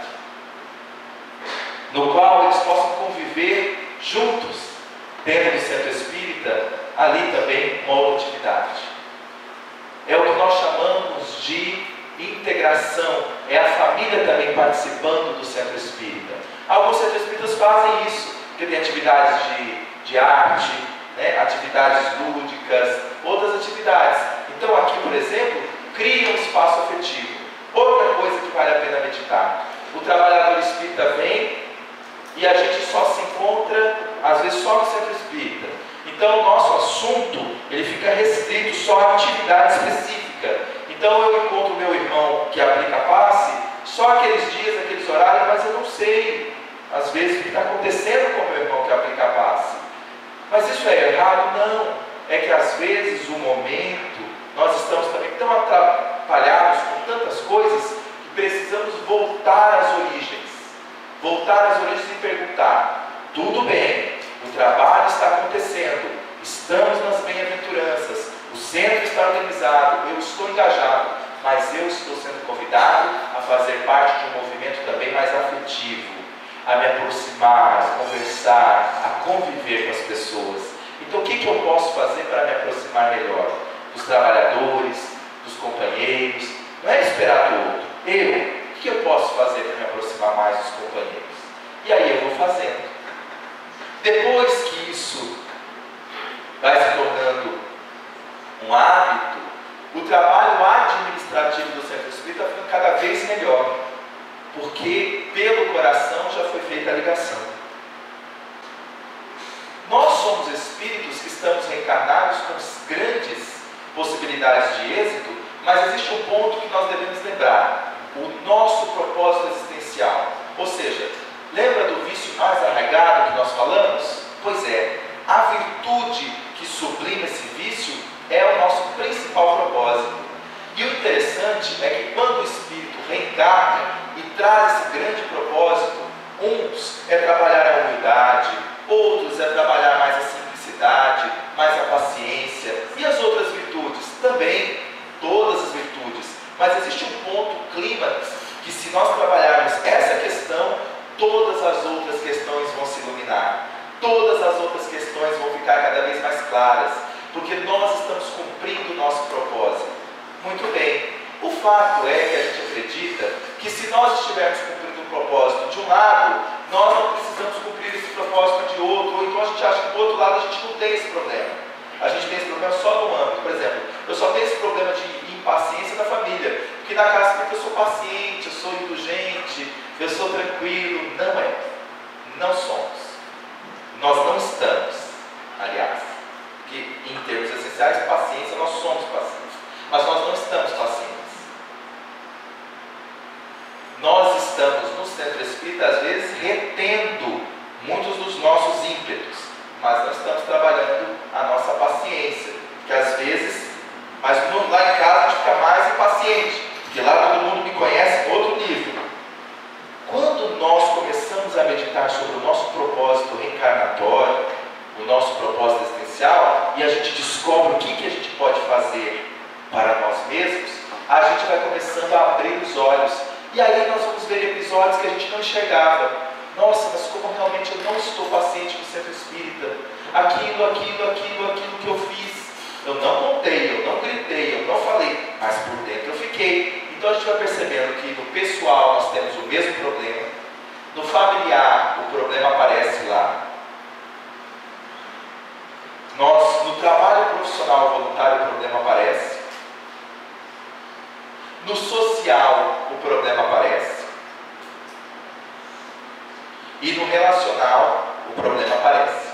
No qual eles possam conviver juntos dentro do centro espírita, ali também uma outra atividade. É o que nós chamamos de integração, é a família também participando do centro espírita. Alguns centros espíritas fazem isso, porque tem atividades de arte, né, atividades lúdicas, outras atividades. Então aqui, por exemplo, cria um espaço afetivo. Outra coisa que vale a pena meditar: o trabalhador espírita vem e a gente só se encontra, às vezes, só no centro espírita. Então o nosso assunto, ele fica restrito só a atividade específica. Então eu encontro o meu irmão que aplica passe só aqueles dias, aqueles horários, mas eu não sei, às vezes, o que está acontecendo com o meu irmão que aplica passe. Mas isso é errado? Não. É que às vezes o momento, nós estamos também tão atrapalhados com tantas coisas que precisamos voltar às origens. Voltar às origens e perguntar: tudo bem, o trabalho está acontecendo, estamos nas bem-aventuranças, o centro está organizado, eu estou engajado, mas eu estou sendo convidado a fazer parte de um movimento também mais afetivo, a me aproximar, a conversar, a conviver com as pessoas. Então o que eu posso fazer para me aproximar melhor dos trabalhadores, dos companheiros? Não é esperar do outro. O que eu posso fazer para me aproximar mais dos companheiros? E aí eu vou fazendo. Depois que isso vai se tornando um hábito, o trabalho administrativo do centro espírita fica cada vez melhor, porque pelo coração já foi feita a ligação. Nós somos espíritos que estamos reencarnados com grandes possibilidades de êxito, mas existe um ponto que nós devemos lembrar: o nosso propósito existencial. Ou seja, lembra do vício mais arraigado que nós falamos? Pois é, a virtude que sublima esse vício é o nosso principal propósito. E o interessante é que quando o espírito reencarna, encarna e traz esse grande propósito. Uns é trabalhar a humildade, outros é trabalhar mais a simplicidade, mais a paciência e as outras virtudes, também todas as virtudes. Mas existe um ponto clímax que, se nós trabalharmos essa questão, todas as outras questões vão se iluminar, todas as outras questões vão ficar cada vez mais claras, porque nós estamos cumprindo o nosso propósito. Muito bem, o fato é que a gente acredita que, se nós estivermos cumprindo um propósito de um lado, nós não precisamos cumprir esse propósito de outro, ou então a gente acha que do outro lado a gente não tem esse problema. A gente tem esse problema só no âmbito, por exemplo, eu só tenho esse problema de impaciência na família, porque na casa eu sou paciente, eu sou indulgente, eu sou tranquilo. Não é, não somos, nós não estamos, aliás, porque em termos essenciais, paciência, nós somos pacientes, mas nós não estamos pacientes. Nós estamos no centro espírita, às vezes, retendo muitos dos nossos ímpetos, mas não estamos trabalhando a nossa paciência, que às vezes, mas lá em casa a gente fica mais impaciente, porque lá todo mundo me conhece em outro nível. Quando nós começamos a meditar sobre o nosso propósito reencarnatório, o nosso propósito existencial, e a gente descobre o que a gente pode fazer para nós mesmos, a gente vai começando a abrir os olhos, e aí nós vamos ver episódios que a gente não enxergava. Nossa, mas como realmente eu não estou paciente no centro espírita, aquilo que eu fiz, eu não contei, eu não gritei, eu não falei, mas por dentro eu fiquei. Então a gente vai percebendo que no pessoal nós temos o mesmo problema, no familiar o problema aparece lá, no trabalho profissional voluntário o problema aparece, no social o problema aparece, e no relacional o problema aparece.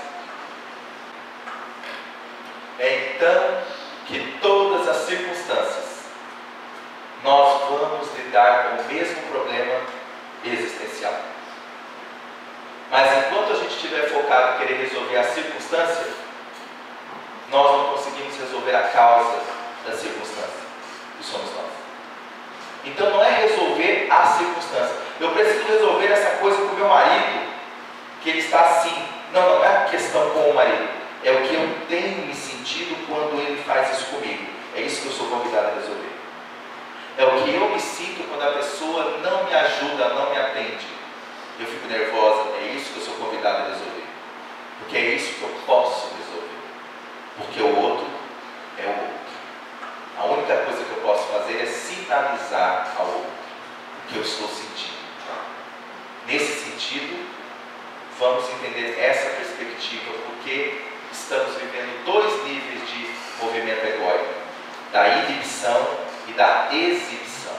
É então que todas as circunstâncias nós vamos lidar com o mesmo problema existencial. Mas enquanto a gente estiver focado em querer resolver a circunstância, nós não conseguimos resolver a causa da circunstância, que somos nós. Então não é resolver a circunstância. Eu preciso resolver essa coisa com o meu marido, que ele está assim. Não é a questão com o marido. É o que eu tenho me sentido quando ele faz isso comigo. É isso que eu sou convidado a resolver. É o que eu me sinto quando a pessoa não me ajuda, não me atende. Eu fico nervosa. É isso que eu sou convidado a resolver. Porque é isso que eu posso resolver. Porque o outro é o outro. A única coisa que eu posso fazer é sinalizar ao outro o que eu estou sentindo. Nesse sentido, vamos entender essa perspectiva, porque estamos vivendo dois níveis de movimento egóico, da inibição e da exibição.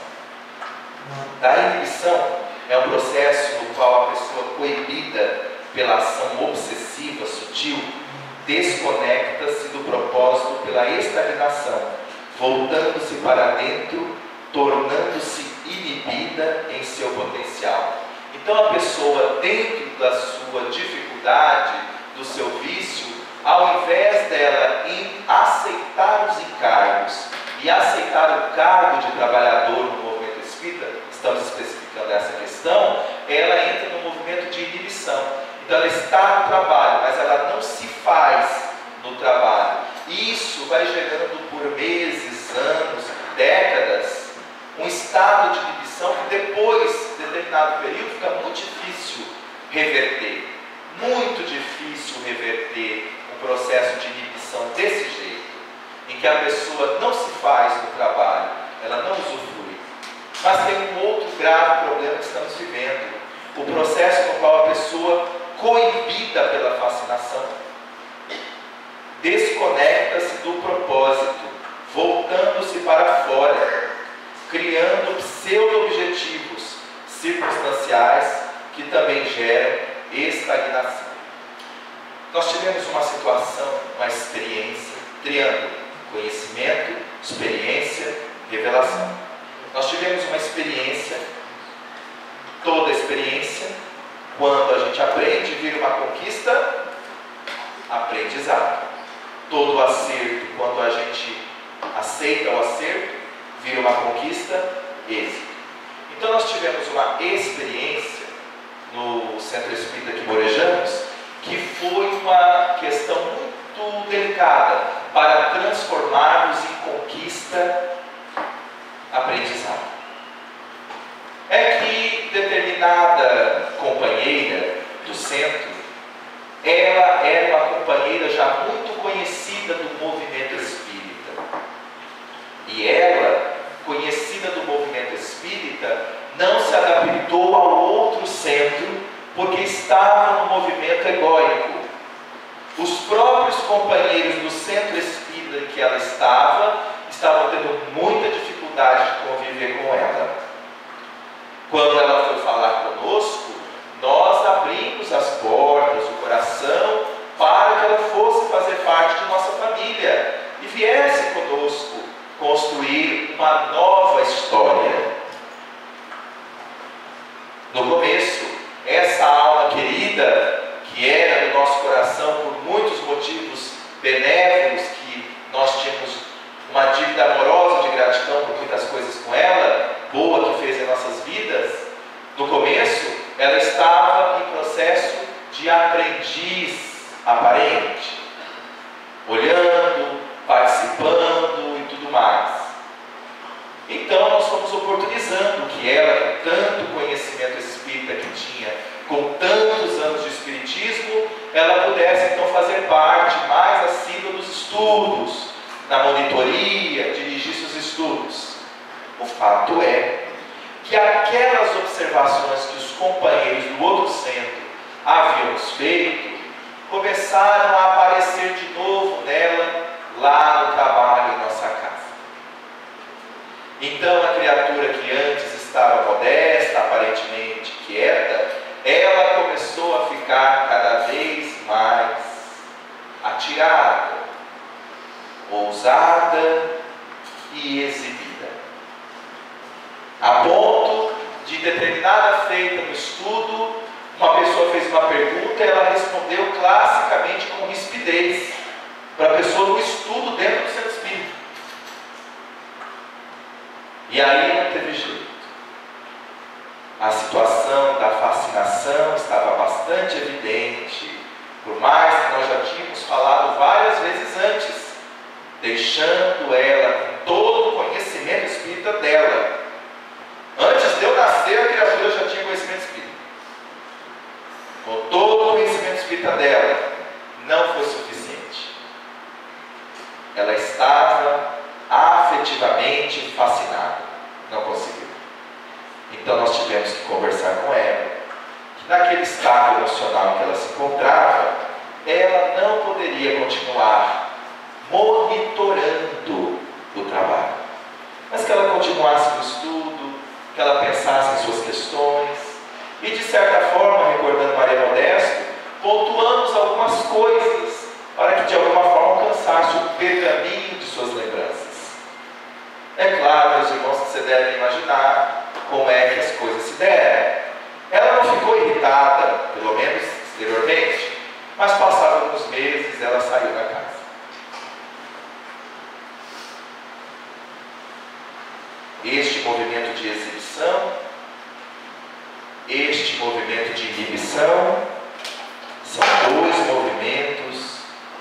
Da inibição é um processo no qual a pessoa, coibida pela ação obsessiva, sutil, desconecta-se do propósito pela estagnação, voltando-se para dentro, tornando-se inibida em seu potencial. Então a pessoa, dentro da sua dificuldade, do seu vício, ao invés dela em aceitar os encargos e aceitar o cargo de trabalhador no movimento espírita, estamos especificando essa questão, ela entra no movimento de inibição. Então ela está no trabalho, mas ela não se faz no trabalho. E isso vai gerando por meses, anos, décadas, um estado de inibição que depois de determinado período fica muito difícil reverter. Muito difícil reverter um processo de inibição desse jeito, em que a pessoa não se faz no trabalho, ela não usufrui. Mas tem um outro grave problema que estamos vivendo, o processo no qual a pessoa, coibida pela fascinação, desconecta-se do propósito, voltando-se para fora, criando pseudo-objetivos circunstanciais que também geram estagnação. Nós tivemos uma situação, uma experiência, triângulo, conhecimento, experiência, revelação. Nós tivemos uma experiência, toda experiência, quando a gente aprende, vira uma conquista, aprendizado. Todo acerto, quando a gente aceita o acerto, vira uma conquista, êxito. Então nós nós tivemos uma experiência no Centro Espírita que morejamos, que foi uma questão muito delicada para transformarmos em conquista aprendizado. É que determinada companheira do centro, ela era uma companheira já muito conhecida do movimento espírita. E ela, conhecida do movimento espírita, não se adaptou ao outro centro, porque estava no movimento egóico. Os próprios companheiros do centro espírita em que ela estavam tendo muita dificuldade de conviver com ela. Quando ela foi falar conosco, nós abrimos as portas, o coração, para que ela fosse fazer parte de nossa família e viesse conosco construir uma nova história. No começo, essa alma querida, que era do nosso coração por muitos motivos benévolos, que nós tínhamos uma dívida amorosa de gratidão por muitas coisas com ela, boa que fez em nossas vidas, no começo, ela estava em processo de aprendiz aparente, olhando, participando e tudo mais. Então nós fomos oportunizando que ela, com tanto conhecimento espírita que tinha, com tantos anos de espiritismo, ela pudesse então fazer parte mais assídua dos estudos, na monitoria, dirigisse os estudos. O fato é que aquelas observações que os companheiros do outro centro haviam feito, começaram a aparecer de novo nela, lá no trabalho em nossa casa. Então a criatura que antes estava modesta, aparentemente quieta, ela começou a ficar cada vez mais atirada, ousada e exibida. A ponto de determinada feita no estudo, uma pessoa fez uma pergunta e ela respondeu classicamente com rispidez para a pessoa no estudo dentro do centro espírita. E aí não teve jeito. A situação da fascinação estava bastante evidente, por mais que nós já tínhamos falado várias vezes antes, deixando ela com todo o conhecimento espírita dela. Antes de eu nascer, a criatura já tinha conhecimento espírita. Com todo o conhecimento espírita dela, não foi suficiente. Ela estava afetivamente fascinada. Não conseguiu. Então nós tivemos que conversar com ela, que naquele estado emocional em que ela se encontrava, ela não poderia continuar monitorando o trabalho, mas que ela continuasse no estudo, que ela pensasse em suas questões, e de certa forma, recordando Maria Modesto, pontuamos algumas coisas para que de alguma forma alcançasse o pergaminho de suas lembranças. É claro, meus irmãos, que você deve imaginar como é que as coisas se deram. Ela não ficou irritada, pelo menos exteriormente, mas passados alguns meses ela saiu da casa. Este movimento de exibição, este movimento de inibição, são dois movimentos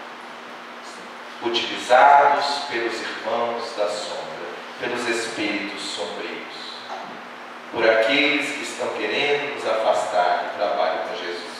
utilizados pelos irmãos da sombra, pelos espíritos sombrios, por aqueles que estão querendo nos afastar do trabalho com Jesus.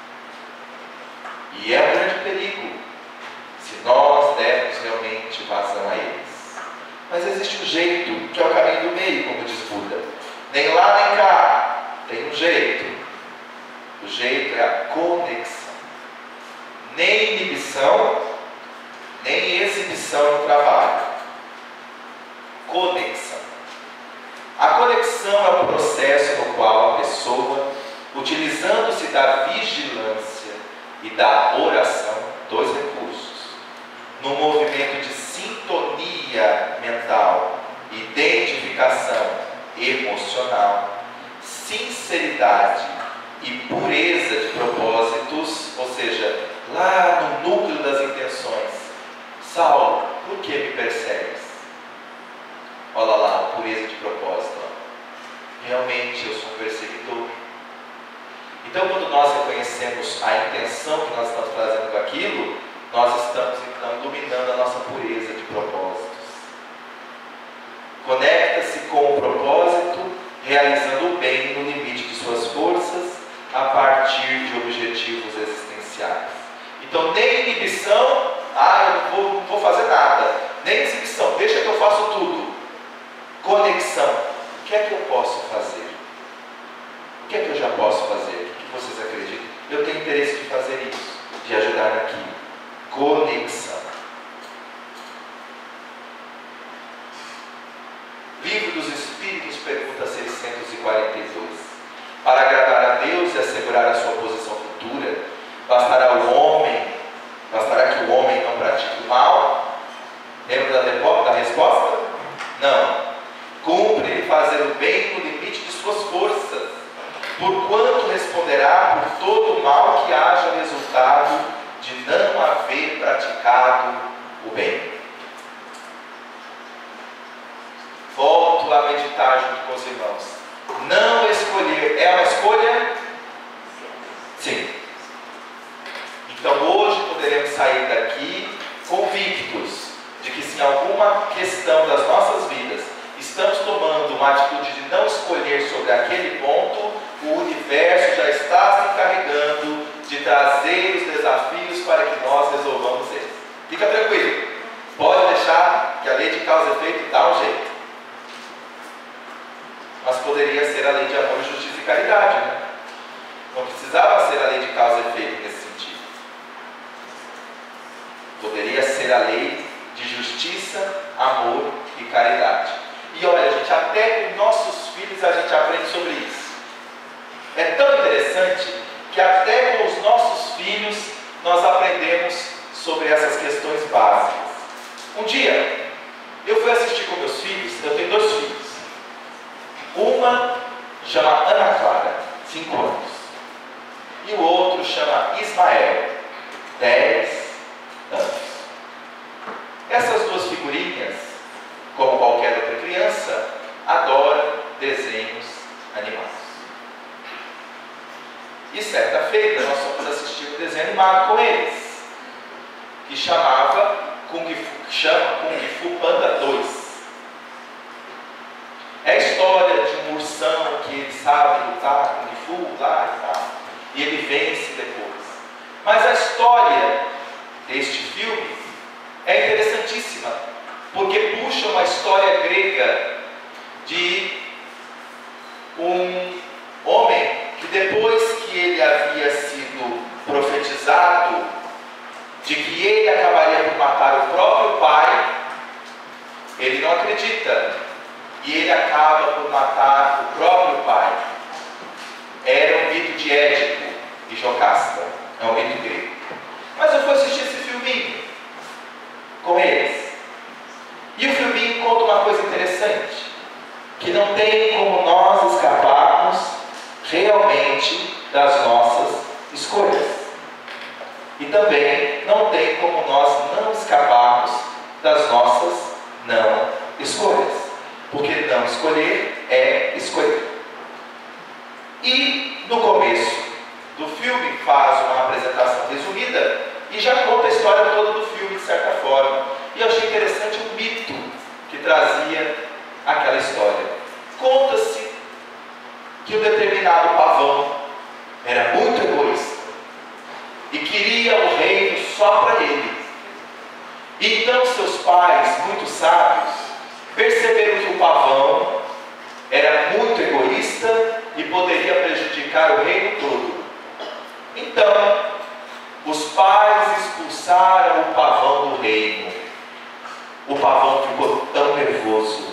E é um grande perigo se nós dermos realmente vazão a eles. Mas existe um jeito, que é o caminho do meio, como diz Buda. Nem lá nem cá, tem um jeito. O jeito é a conexão. Nem inibição, nem exibição no trabalho. Conexão. A conexão é o processo no qual a pessoa, utilizando-se da vigilância e da oração, dois recursos, no movimento de sintonia mental, identificação emocional, sinceridade e pureza de propósitos, ou seja, lá no núcleo das intenções. Saulo, por que me persegues? Olha lá, a pureza de propósito. realmente eu sou um perseguidor. Então, quando nós reconhecemos a intenção que nós estamos trazendo com aquilo, nós estamos então iluminando a nossa pureza de propósitos. Conecta-se com o propósito, realizando o bem no limite de suas forças, a partir de objetivos existenciais. Então, nem inibição, eu não vou fazer nada. Nem exibição, deixa que eu faço tudo. Conexão, o que é que eu posso fazer? O que é que eu já posso fazer? O que vocês acreditam? Eu tenho interesse de fazer isso, de ajudar aqui. Conexão. Livro dos Espíritos, pergunta 642. Para agradar a Deus e assegurar a sua posição futura, bastará que o homem não pratique o mal? Lembra da resposta? Não. Cumpre fazer o bem no limite de suas forças, porquanto responderá por todo o mal que haja resultado de não haver praticado o bem. Volto a meditar junto com os irmãos. Não escolher é uma escolha? Sim. Então hoje poderemos sair daqui convictos de que se em alguma questão das nossas vidas estamos tomando uma atitude de não escolher sobre aquele ponto, o universo já está se encarregando de trazer os desafios para que nós resolvamos eles. Fica tranquilo. Pode deixar que a lei de causa e efeito dá um jeito. Mas poderia ser a lei de amor, justiça e caridade, né? Não precisava ser a lei de causa e efeito nesse sentido. Poderia ser a lei de justiça, amor e caridade. E olha, gente, até com nossos filhos a gente aprende sobre isso. É tão interessante que até com os nossos filhos nós aprendemos sobre essas questões básicas. Um dia, eu fui assistir com meus filhos, eu tenho 2 filhos. Uma chama Ana Clara, 5 anos. E o outro chama Ismael, 10 anos. Essas 2 figurinhas, como qualquer outra criança, adoram desenhos animados. E certa feita nós fomos assistir um desenho animado com eles, que chama Kung Fu Panda 2. É a história de um ursão que ele sabe lutar Kung Fu lá e tal, e ele vence depois. Mas a história deste filme é interessantíssima, porque puxa uma história grega de um homem que depois que ele havia sido profetizado de que ele acabaria por matar o próprio pai, ele não acredita. E ele acaba por matar o próprio pai. Era um mito de Édipo e Jocasta. É um mito grego. Mas eu fui assistir esse filminho com eles. E o filminho conta uma coisa interessante, que não tem como nós escaparmos realmente das nossas escolhas. E também não tem como nós não escaparmos das nossas não escolhas. Porque não escolher é escolher. E no começo do filme faz uma apresentação resumida e já conta a história toda do filme de certa forma. E eu achei interessante o mito que trazia aquela história. Conta-se que um determinado pavão era muito egoísta e queria o reino só para ele. Então seus pais, muito sábios, perceberam que o pavão era muito egoísta e poderia prejudicar o reino todo. Então, os pais expulsaram o pavão do reino. O pavão ficou tão nervoso,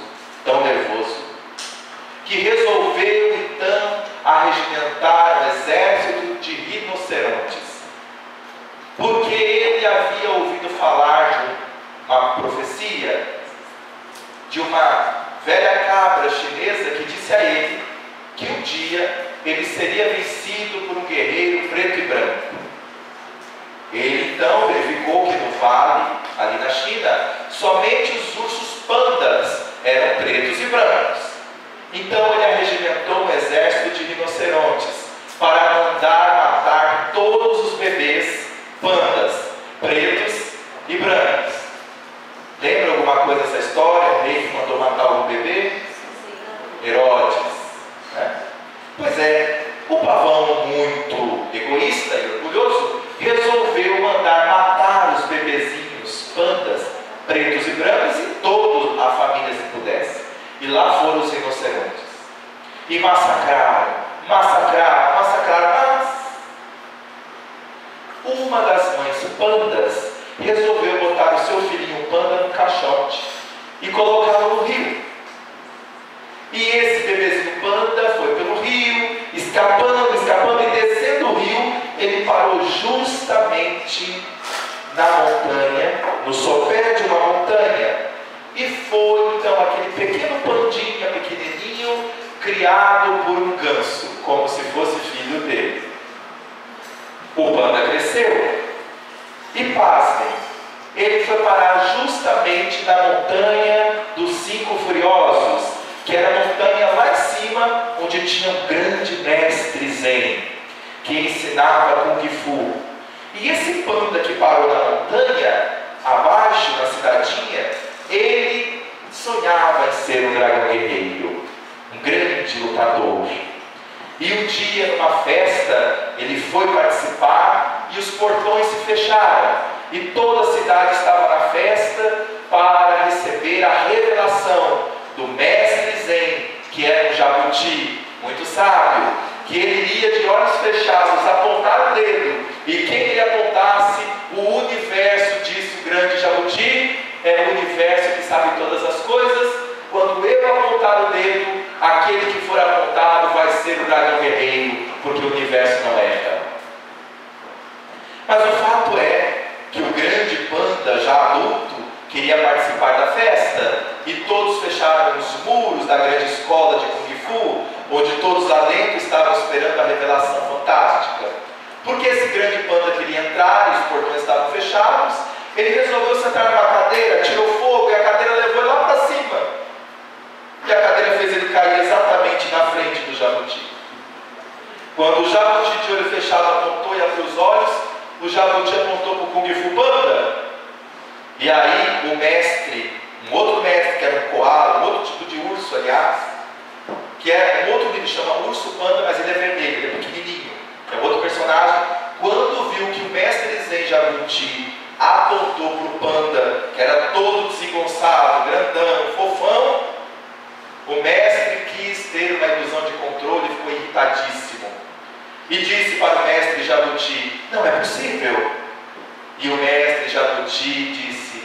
que resolveu então arregimentar um exército de rinocerontes. Porque ele havia ouvido falar de uma profecia de uma velha cabra chinesa que disse a ele que um dia ele seria vencido por um guerreiro preto e branco. Ele então verificou que no vale, ali na China, somente os ursos pandas eram pretos e brancos. Então ele arregimentou aumentou um exército de rinocerontes para mandar matar todos os bebês pandas, pretos e brancos. Lembra alguma coisa dessa história? O rei que mandou matar algum bebê? Herodes, né? Pois é, o pavão, muito egoísta e orgulhoso, resolveu mandar matar os bebezinhos pandas, pretos e brancos, e toda a família se pudesse. E lá foram os rinocerontes. E massacraram, mas uma das mães pandas resolveu botar o seu filhinho panda num caixote e colocá-lo no rio. E esse bebezinho panda foi pelo rio, escapando e descendo o rio, ele parou justamente na montanha, no sopé de uma montanha. E foi então aquele pequeno pandinha pequenininho, criado por um ganso, como se fosse filho dele. O panda cresceu e, pasmem, ele foi parar justamente na montanha dos 5 furiosos, que era a montanha lá em cima, onde tinha um grande mestre zen, que ensinava Kung Fu. E esse panda que parou na montanha, abaixo, na cidadinha, ele sonhava em ser um dragão guerreiro, um grande lutador. E um dia, numa festa, ele foi participar e os portões se fecharam. E toda a cidade estava na festa para receber a revelação do mestre Zen, que era um jabuti muito sábio, que ele iria de olhos fechados apontar o dedo, e quem ele apontasse, o universo, disse o grande jabuti, é o universo que sabe todas as coisas. Quando eu apontar o dedo, aquele que for apontado vai ser o dragão guerreiro, porque o universo não erra. Mas o fato é que o grande panda, já adulto, queria participar da festa, e todos fecharam os muros da grande escola de Kung Fu, onde todos lá dentro estavam esperando a revelação fantástica. Porque esse grande panda queria entrar e os portões estavam fechados, ele resolveu sentar numa cadeira, tirou fogo e a cadeira levou ele lá para cima. E a cadeira fez ele cair exatamente na frente do jabuti. Quando o jabuti de olho fechado apontou e abriu os olhos, o jabuti apontou para o Kung Fu Panda. E aí o mestre, um outro mestre que era um koala, um outro tipo de urso, aliás, que é um outro que chama urso panda, mas ele é vermelho, ele é pequenininho, é outro personagem. Quando viu que o mestre Zen Jabuti apontou para o panda, que era todo desengonçado, grandão, fofão, o mestre quis ter uma ilusão de controle e ficou irritadíssimo. E disse para o mestre Jabuti: não é possível. E o mestre Jabuti disse: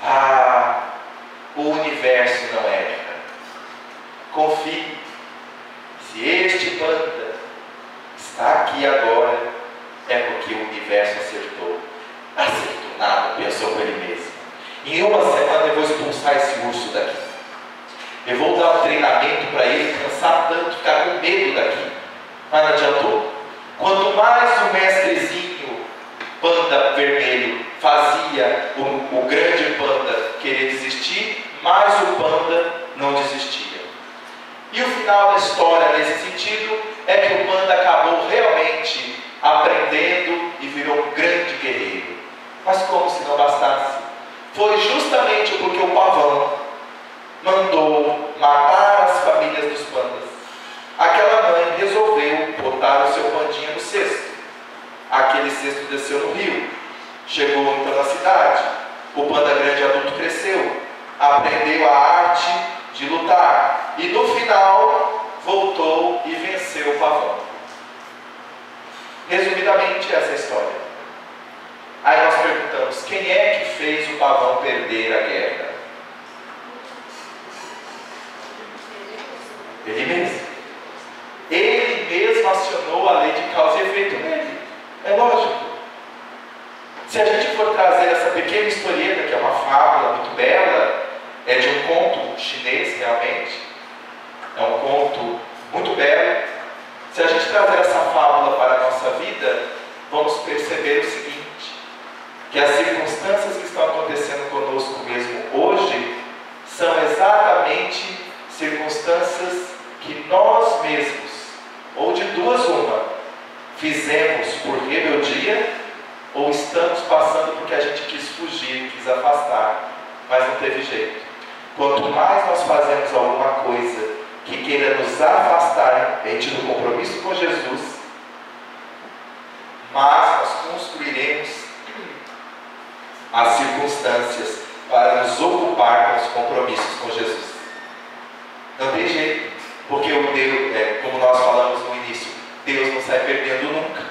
o universo não erra. Confie. Se este panda está aqui agora, é porque o universo acertou. Acertou nada, pensou com ele mesmo. Em uma semana eu vou expulsar esse urso daqui. Eu vou dar um treinamento para ele cansar tanto, ficar com medo daqui. Mas não adiantou. Quanto mais o mestrezinho panda vermelho fazia o grande panda querer desistir, mais o panda não desistia. E o final da história nesse sentido é que o panda acabou realmente aprendendo e virou um grande guerreiro. Mas como se não bastasse, foi justamente porque o pavão mandou matar as famílias dos pandas. Aquela mãe resolveu botar o seu pandinha no cesto. Aquele cesto desceu no rio, chegou então na cidade. O panda grande adulto cresceu, aprendeu a arte de lutar e no final voltou e venceu o pavão. Resumidamente, essa é a história. Aí nós perguntamos: quem é que fez o pavão perder a guerra? Ele mesmo. Ele mesmo acionou a lei de causa e efeito nele. É lógico. Se a gente for trazer essa pequena historieta, que é uma fábula muito bela, é de um conto chinês realmente, é um conto muito belo. Se a gente trazer essa fábula para a nossa vida, vamos perceber o seguinte: que as circunstâncias que estão acontecendo conosco mesmo hoje são exatamente circunstâncias que nós nós mesmos, ou de duas uma, fizemos por rebeldia, ou estamos passando porque a gente quis fugir, quis afastar, mas não teve jeito. Quanto mais nós fazemos alguma coisa que queira nos afastar do compromisso com Jesus, mas nós construiremos as circunstâncias para nos ocupar com os compromissos com Jesus. Não tem jeito, porque o Deus, como nós falamos no início, Deus não sai perdendo nunca.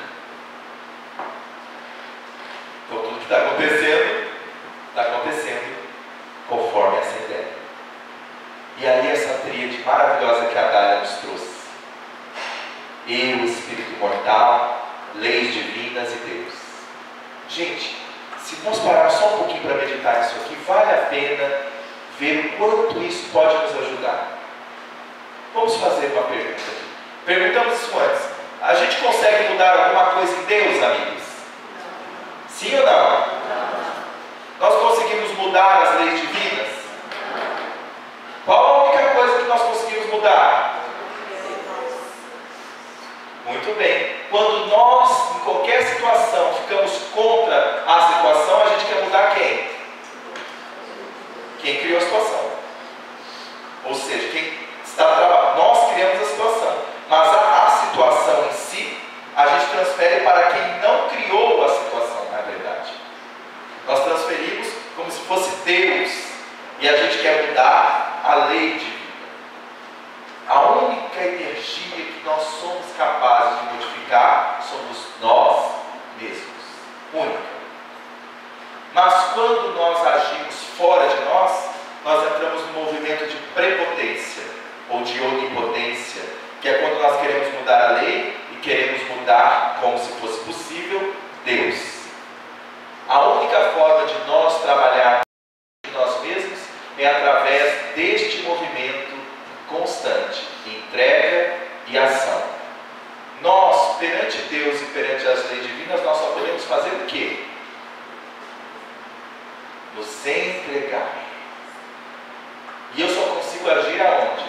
Então tudo que está acontecendo conforme essa ideia. E aí essa tríade maravilhosa que a Dália nos trouxe. Eu, espírito mortal, leis divinas e Deus. Gente, se nós pararmos só um pouquinho para meditar nisso aqui, vale a pena ver o quanto isso pode nos ajudar. Vamos fazer uma pergunta aqui. Perguntamos isso antes. A gente consegue mudar alguma coisa em Deus, amigos? Sim ou não? Nós conseguimos mudar as leis divinas? Qual a única coisa que nós conseguimos mudar? Muito bem. Quando nós, em qualquer situação, ficamos contra a situação, a gente quer mudar quem? Quem criou a situação. Ou seja, quem está trabalhando. Nós criamos a situação. Mas a situação em si, a gente transfere para quem não criou a situação, na verdade. Nós transferimos como se fosse Deus. E a gente quer mudar a lei divina. A única energia que nós somos capazes de modificar somos nós mesmos. Única. Mas quando nós agimos fora de nós, nós entramos num movimento de prepotência ou de onipotência, que é quando nós queremos mudar a lei e queremos mudar, como se fosse possível, Deus. A única forma de nós trabalhar de nós mesmos é através deste movimento constante, entrega e ação. Nós, perante Deus e perante as leis divinas, nós só podemos fazer o quê? Nos entregar. E eu só consigo agir aonde?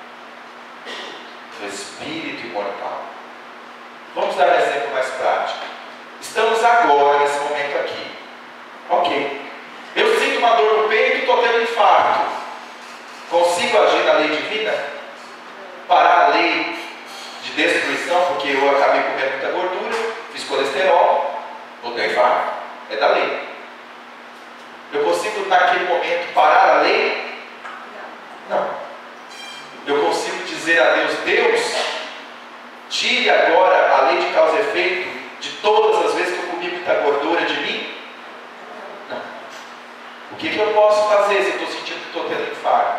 No espírito imortal. Vamos dar um exemplo mais prático. Estamos agora, nesse momento aqui. Ok. Eu sinto uma dor no peito e estou tendo infarto. Consigo agir na lei divina? Parar a lei de destruição, porque eu acabei comendo muita gordura, fiz colesterol, vou ter infarto. É da lei. Eu consigo naquele momento parar a lei? Não. Eu consigo dizer a Deus: Deus, tire agora a lei de causa e efeito de todas as vezes que eu comi muita gordura de mim? Não. O que eu posso fazer se eu estou sentindo que estou tendo infarto?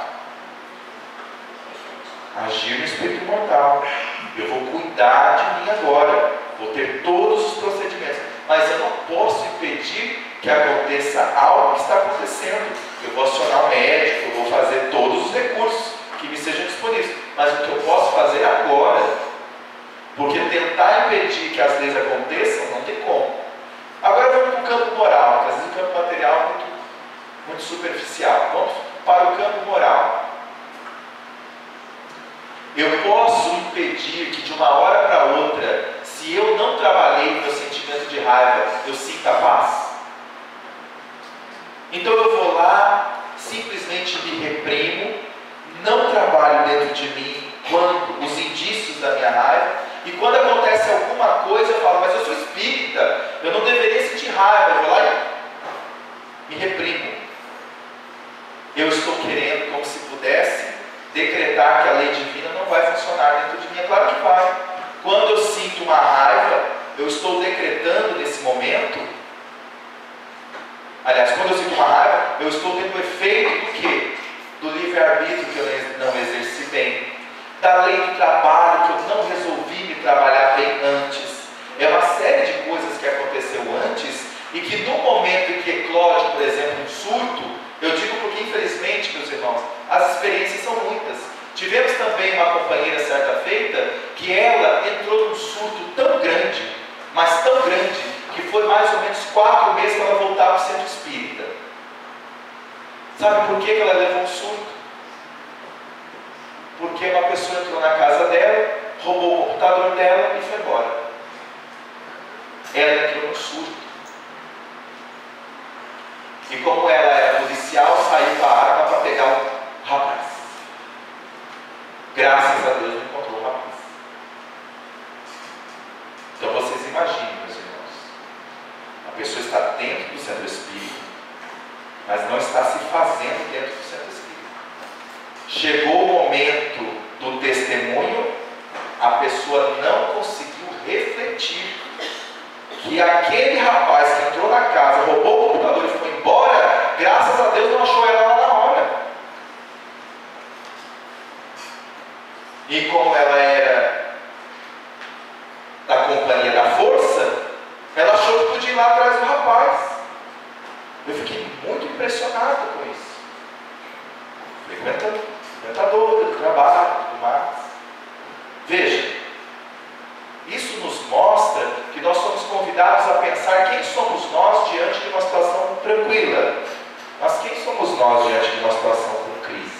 Agir no espírito mortal. Eu vou cuidar de mim agora. Vou ter todos os procedimentos. Mas eu não posso impedir que aconteça algo que está acontecendo. Eu vou acionar um médico, eu vou fazer todos os recursos que me sejam disponíveis. Mas o que eu posso fazer agora, porque tentar impedir que as leis aconteçam, não tem como. Agora vamos para o campo moral, porque às vezes o campo material é muito superficial. Vamos para o campo moral. Eu posso impedir que de uma hora para outra, se eu não trabalhei no meu sentimento de raiva, eu sinta paz? Então eu vou lá, simplesmente me reprimo, não trabalho dentro de mim quando os indícios da minha raiva, e quando acontece alguma coisa eu falo: mas eu sou espírita, eu não deveria sentir raiva. Eu vou lá e me reprimo. Eu estou querendo, como se pudesse, decretar que a lei divina não vai funcionar dentro de mim. É claro que vai. Quando eu sinto uma raiva, eu estou decretando nesse momento. Aliás, quando eu sinto uma raiva, eu estou tendo o efeito do quê? Do livre-arbítrio que eu não exerci bem, da lei do trabalho que eu não resolvi me trabalhar bem antes. É uma série de coisas que aconteceu antes e que no momento em que eclode, por exemplo, um surto, eu digo porque infelizmente, meus irmãos, as experiências são muitas. Tivemos também uma companheira certa feita que ela entrou num surto tão grande, mas tão grande, que foi mais ou menos 4 meses para ela voltar para o centro espírita. Sabe por que ela levou um surto? Porque porque uma pessoa entrou na casa dela, roubou o computador dela e foi embora. Ela entrou no surto. E como ela era policial, saiu com a arma para pegar o rapaz. Graças a Deus não encontrou o rapaz. Então vocês imaginem, meus irmãos, a pessoa está dentro do centro espírita, mas não está se fazendo dentro do centro espírita. Chegou o momento do testemunho, a pessoa não conseguiu refletir que aquele rapaz que entrou na casa, roubou o computador e foi embora, graças a Deus não achou ela lá na hora. E como ela era da companhia da força, ela achou que podia ir lá atrás do rapaz. Eu fiquei muito impressionado com isso. Frequentadora do trabalho e tudo mais. Veja, isso nos mostra que nós somos convidados a pensar quem somos nós diante de uma situação tranquila. Mas quem somos nós diante de uma situação com crise?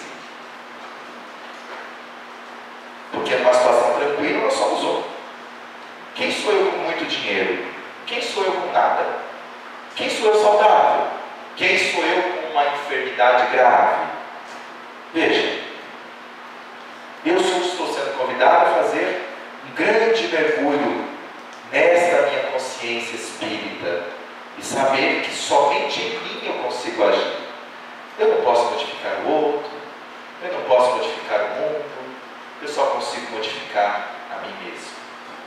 Porque numa situação tranquila nós somos um. Quem sou eu com muito dinheiro? Quem sou eu com nada? Quem sou eu saudável? Quem sou eu com uma enfermidade grave? Veja, eu estou sendo convidado a fazer um grande mergulho nesta minha consciência espírita e saber que somente em mim eu consigo agir. Eu não posso modificar o outro, eu não posso modificar o mundo, eu só consigo modificar a mim mesmo.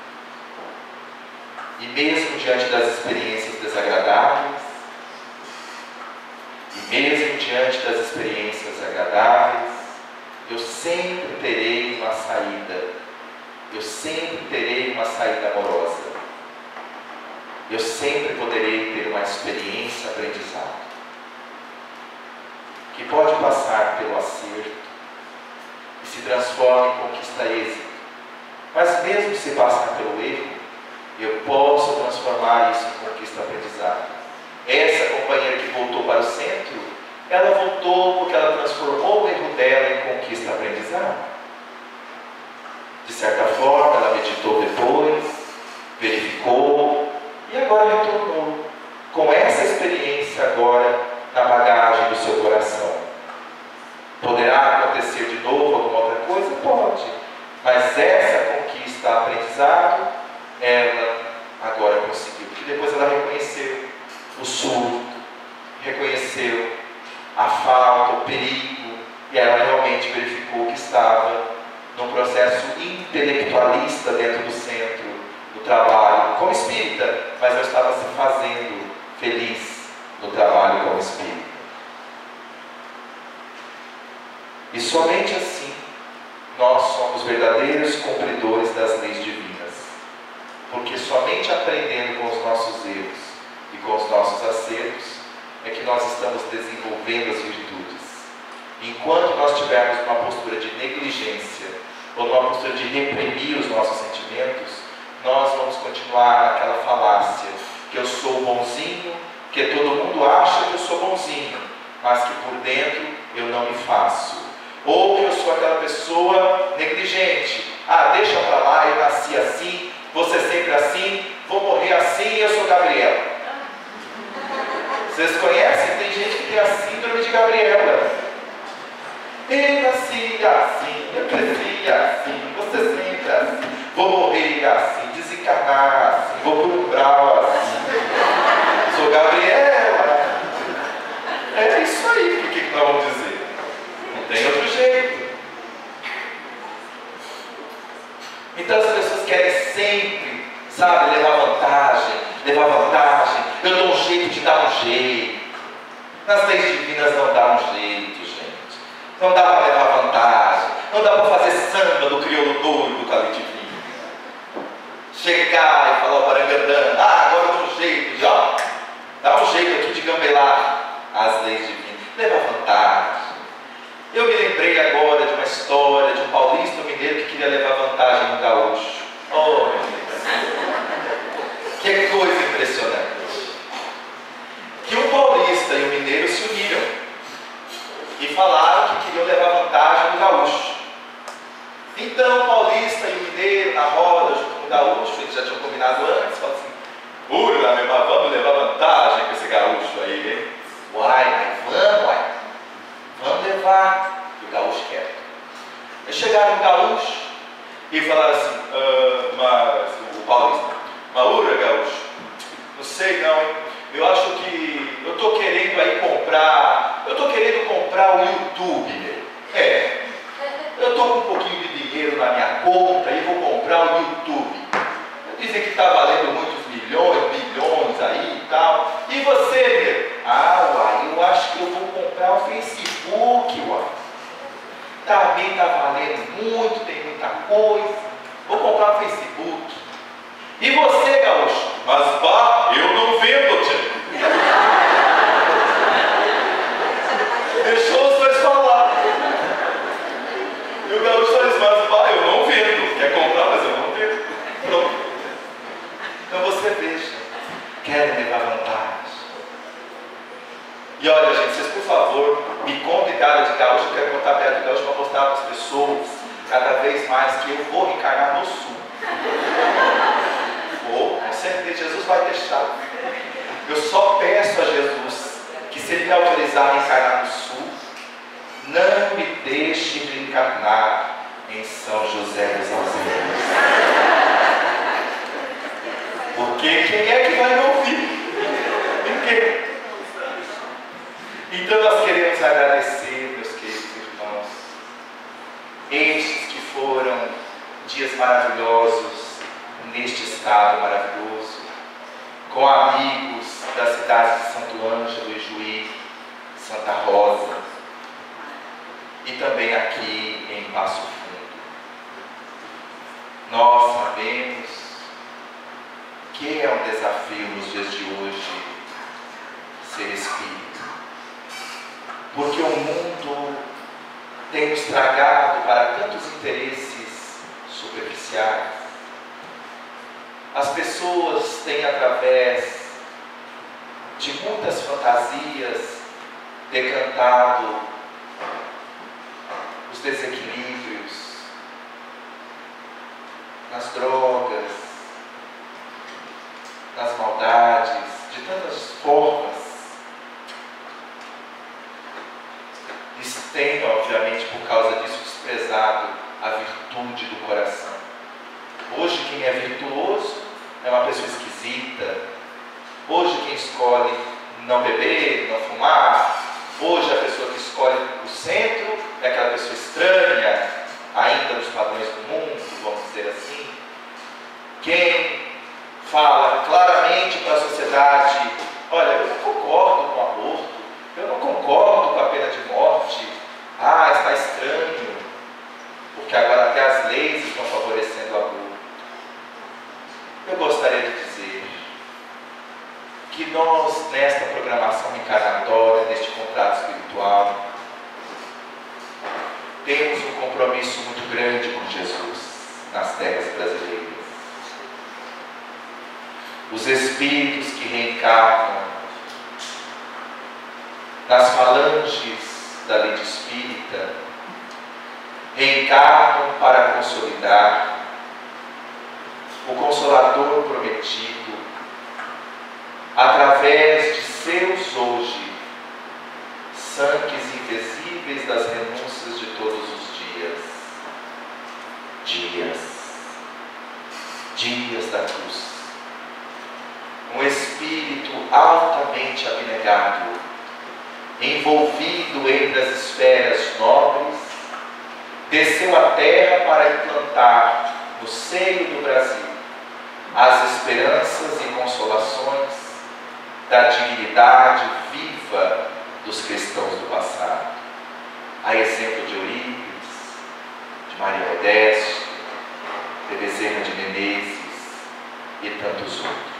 E mesmo diante das experiências desagradáveis, e mesmo diante das experiências agradáveis, eu sempre terei uma saída. Eu sempre terei uma saída amorosa. Eu sempre poderei ter uma experiência aprendizado, que pode passar pelo acerto e se transforma em conquista êxito. Mas mesmo se passar pelo erro, eu posso transformar isso em conquista aprendizado. Essa companheira que voltou para o centro, ela voltou porque ela transformou o erro dela em conquista aprendizado. De certa forma, ela meditou depois, verificou e agora retornou com essa experiência agora na bagagem do seu coração. Poderá acontecer de novo alguma outra coisa? Pode. Mas essa conquista aprendizado, ela agora conseguiu. Porque depois ela reconheceu o surto, reconheceu a falta, o perigo, e ela realmente verificou que estava num processo intelectualista dentro do centro do trabalho como espírita, mas não estava se fazendo feliz no trabalho como espírita. E somente assim nós somos verdadeiros cumpridores das leis divinas, porque somente aprendendo com os nossos erros e com os nossos acertos é que nós estamos desenvolvendo as virtudes. Enquanto nós tivermos uma postura de negligência ou numa postura de reprimir os nossos sentimentos, nós vamos continuar naquela falácia que eu sou bonzinho, que todo mundo acha que eu sou bonzinho, mas que por dentro eu não me faço. Ou que eu sou aquela pessoa negligente. Ah, deixa pra lá, eu nasci assim, vou ser sempre assim, vou morrer assim, eu sou Gabriela. Vocês conhecem? Tem gente que tem a síndrome de Gabriela. Eu nasci assim, eu cresci assim, vou ser sempre assim, vou morrer assim, desencarnar assim, vou para um umbral assim. Sou Gabriela. É isso aí, o que nós vamos dizer? Não tem outro jeito. Então as pessoas querem sempre, sabe, levar vantagem. Eu dou um jeito de dar um jeito. Nas leis divinas não dá um jeito, gente. Não dá para levar vantagem. Não dá para fazer samba do crioulo doido do Cali Divino. Chegar e falar o barangandã. Ah, agora eu dou um jeito de, ó, dá um jeito aqui de gambelar as leis divinas. Levar vantagem. Eu me lembrei agora de uma história de um paulista mineiro que queria levar vantagem no gaúcho. Oh, meu Deus. Que coisa impressionante. Que um paulista e um mineiro se uniram e falaram que queriam levar vantagem no gaúcho. e falaram assim, mas o paulista, Maura, gaúcho, não sei não, hein? Eu acho que eu estou querendo aí comprar, o YouTube, né? Eu estou com um pouquinho de dinheiro na minha conta e vou comprar o YouTube. Dizem que está valendo muitos milhões, bilhões aí e tal. E você, meu? Uai, eu acho que eu vou comprar o Facebook, uai. Também está valendo muito, tem muita coisa. Vou comprar o Facebook. E você, gaúcho? Mas pá, eu não vendo, tia. Deixou os dois falar. E o gaúcho disse, mas pá, eu não vendo. Quer comprar, mas eu não vendo. Pronto. Então você veja, querem levar vantagem. E olha, gente, vocês por favor, me contem cara de gaúcho, eu quero contar piada de gaúcho para mostrar para as pessoas, cada vez mais, que eu vou reencarnar no sul. Vou, com certeza, Jesus vai deixar. Eu só peço a Jesus que, se Ele me autorizar a reencarnar no sul, não me deixe reencarnar em São José dos Ausentes. Porque quem é que vai me ouvir? Ninguém. Então nós queremos agradecer, meus queridos irmãos, estes que foram dias maravilhosos neste estado maravilhoso, com amigos das cidades de Santo Ângelo, Ijuí, Santa Rosa e também aqui em Passo Fundo. Nós sabemos que é um desafio nos dias de hoje ser espírita, porque o mundo tem nos tragado para tantos interesses superficiais. As pessoas têm, através de muitas fantasias, decantado os desequilíbrios nas drogas, nas maldades, de tantas formas. Eles têm, obviamente, por causa disso, desprezado a virtude do coração. Hoje, quem é virtuoso é uma pessoa esquisita. Hoje, quem escolhe não beber, não fumar. Hoje, a pessoa que escolhe o centro é aquela pessoa estranha, ainda nos padrões do mundo, vamos dizer assim. Quem fala claramente para a sociedade, olha, eu não concordo com o aborto, eu não concordo com a pena de morte, está estranho, porque agora até as leis estão favorecendo o aborto. Eu gostaria de dizer que nós, nesta programação encarnatória, neste contrato espiritual, temos um compromisso muito grande com Jesus nas terras brasileiras. Os espíritos que reencarnam nas falanges da lei espírita reencarnam para consolidar o Consolador prometido através de seus hoje sangues invisíveis das renúncias de todos os dias da cruz. Um espírito altamente abnegado, envolvido entre as esferas nobres, desceu à terra para implantar no seio do Brasil as esperanças e consolações da dignidade viva dos cristãos do passado, a exemplo de Eurípides, de Maria Modesto, de Bezerra de Menezes e tantos outros.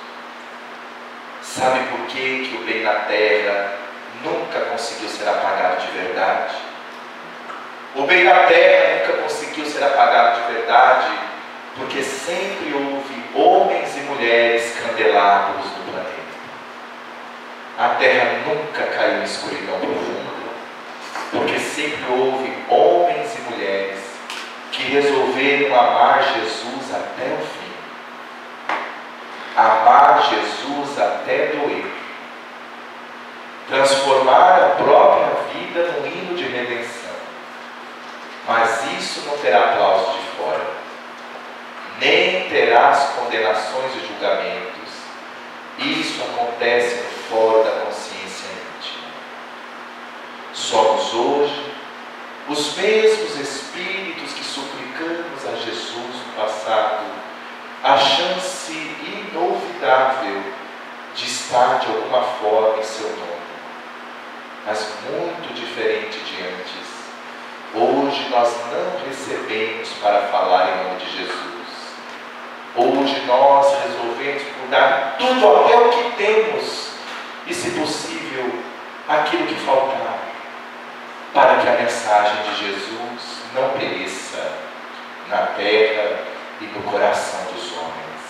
Sabe por que o bem na terra nunca conseguiu ser apagado de verdade? O bem na terra nunca conseguiu ser apagado de verdade porque sempre houve homens e mulheres candelabros no planeta. A terra nunca caiu em escuridão profunda porque sempre houve homens e mulheres que resolveram amar Jesus até o fim. Amar Jesus até doer. Transformar a própria vida num hino de redenção. Mas isso não terá aplauso de fora. nem terás condenações e julgamentos. Isso acontece no fórum da consciência íntima. Somos hoje os mesmos espíritos que suplicamos a Jesus no passado a chance inolvidável de estar de alguma forma em seu nome, mas muito diferente de antes. Hoje nós não recebemos para falar em nome de Jesus. Hoje nós resolvemos mudar tudo, até o que temos, e se possível, aquilo que faltar, para que a mensagem de Jesus não pereça na terra e no coração dos homens.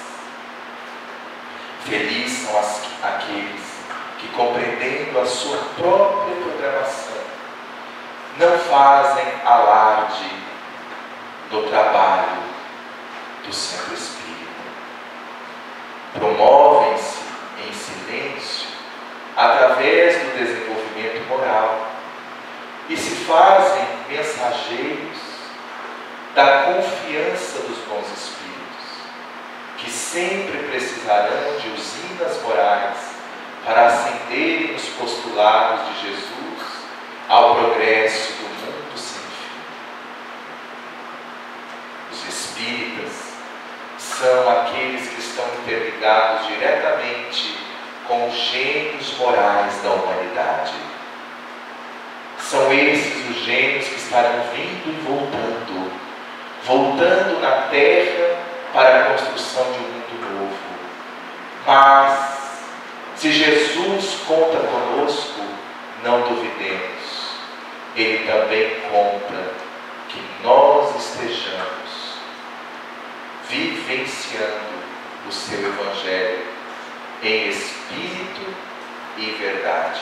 Felizes são aqueles que, compreendendo a sua própria programação, não fazem alarde do trabalho do Centro Espírita. Promovem-se em silêncio através do desenvolvimento moral e se fazem mensageiros da confiança dos bons espíritos, que sempre precisarão de usinas morais para acenderem os postulados de Jesus ao progresso do mundo sem fim. Os espíritas são aqueles que estão interligados diretamente com os gênios morais da humanidade. São esses os gênios que estarão vindo e voltando na terra para a construção de um mundo novo. Mas, se Jesus conta conosco, não duvidemos. Ele também conta que nós estejamos vivenciando o seu Evangelho em espírito e verdade.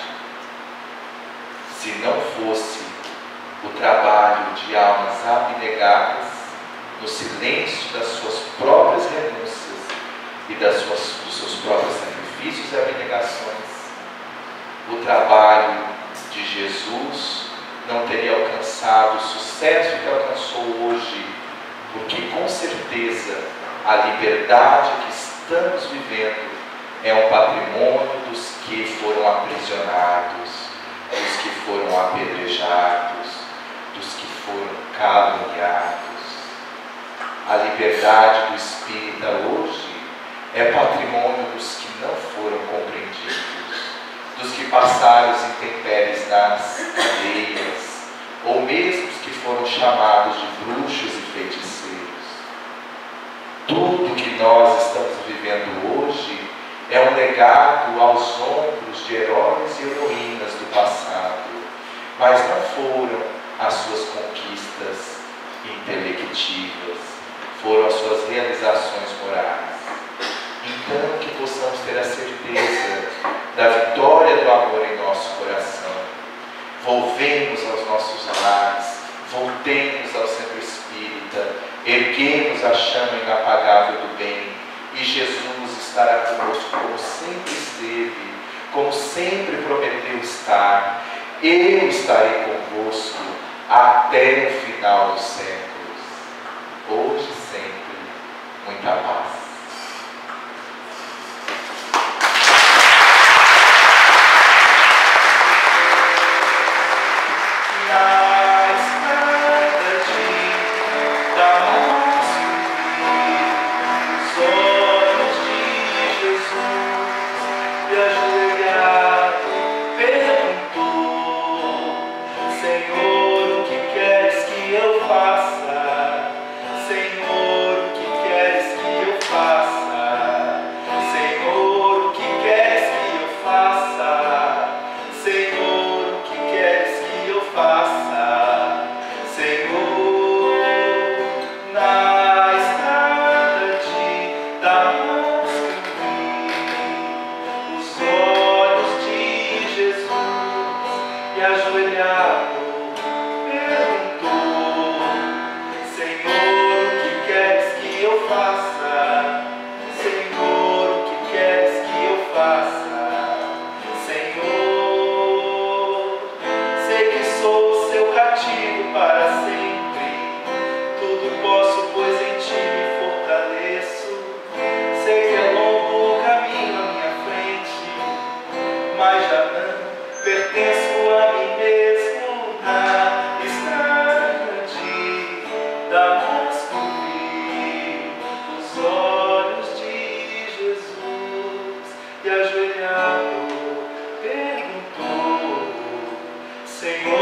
Se não fosse o trabalho de almas abnegadas no silêncio das suas próprias renúncias e dos seus próprios sacrifícios e abnegações, o trabalho de Jesus não teria alcançado o sucesso que alcançou hoje, porque com certeza a liberdade que estamos vivendo é um patrimônio dos que foram aprisionados, dos que foram apedrejados, dos que foram caluniados. A liberdade do espírita hoje é patrimônio dos que não foram compreendidos, dos que passaram os intempéries nas cadeias, ou mesmo os que foram chamados de bruxos e feiticeiros. Tudo que nós estamos vivendo hoje é um legado aos ombros de heróis e heroínas do passado, mas não foram as suas conquistas intelectivas, foram as suas realizações morais. Então, que possamos ter a certeza da vitória do amor em nosso coração. Volvemos aos nossos lares, voltemos ao Centro Espírita, erguemos a chama inapagável do bem, e Jesus estará conosco como sempre esteve, como sempre prometeu estar. Eu estarei convosco até o final dos séculos. Hoje e sempre, muita paz. Para sempre, tudo posso, pois em ti me fortaleço. e ajoelhado perguntou: Senhor,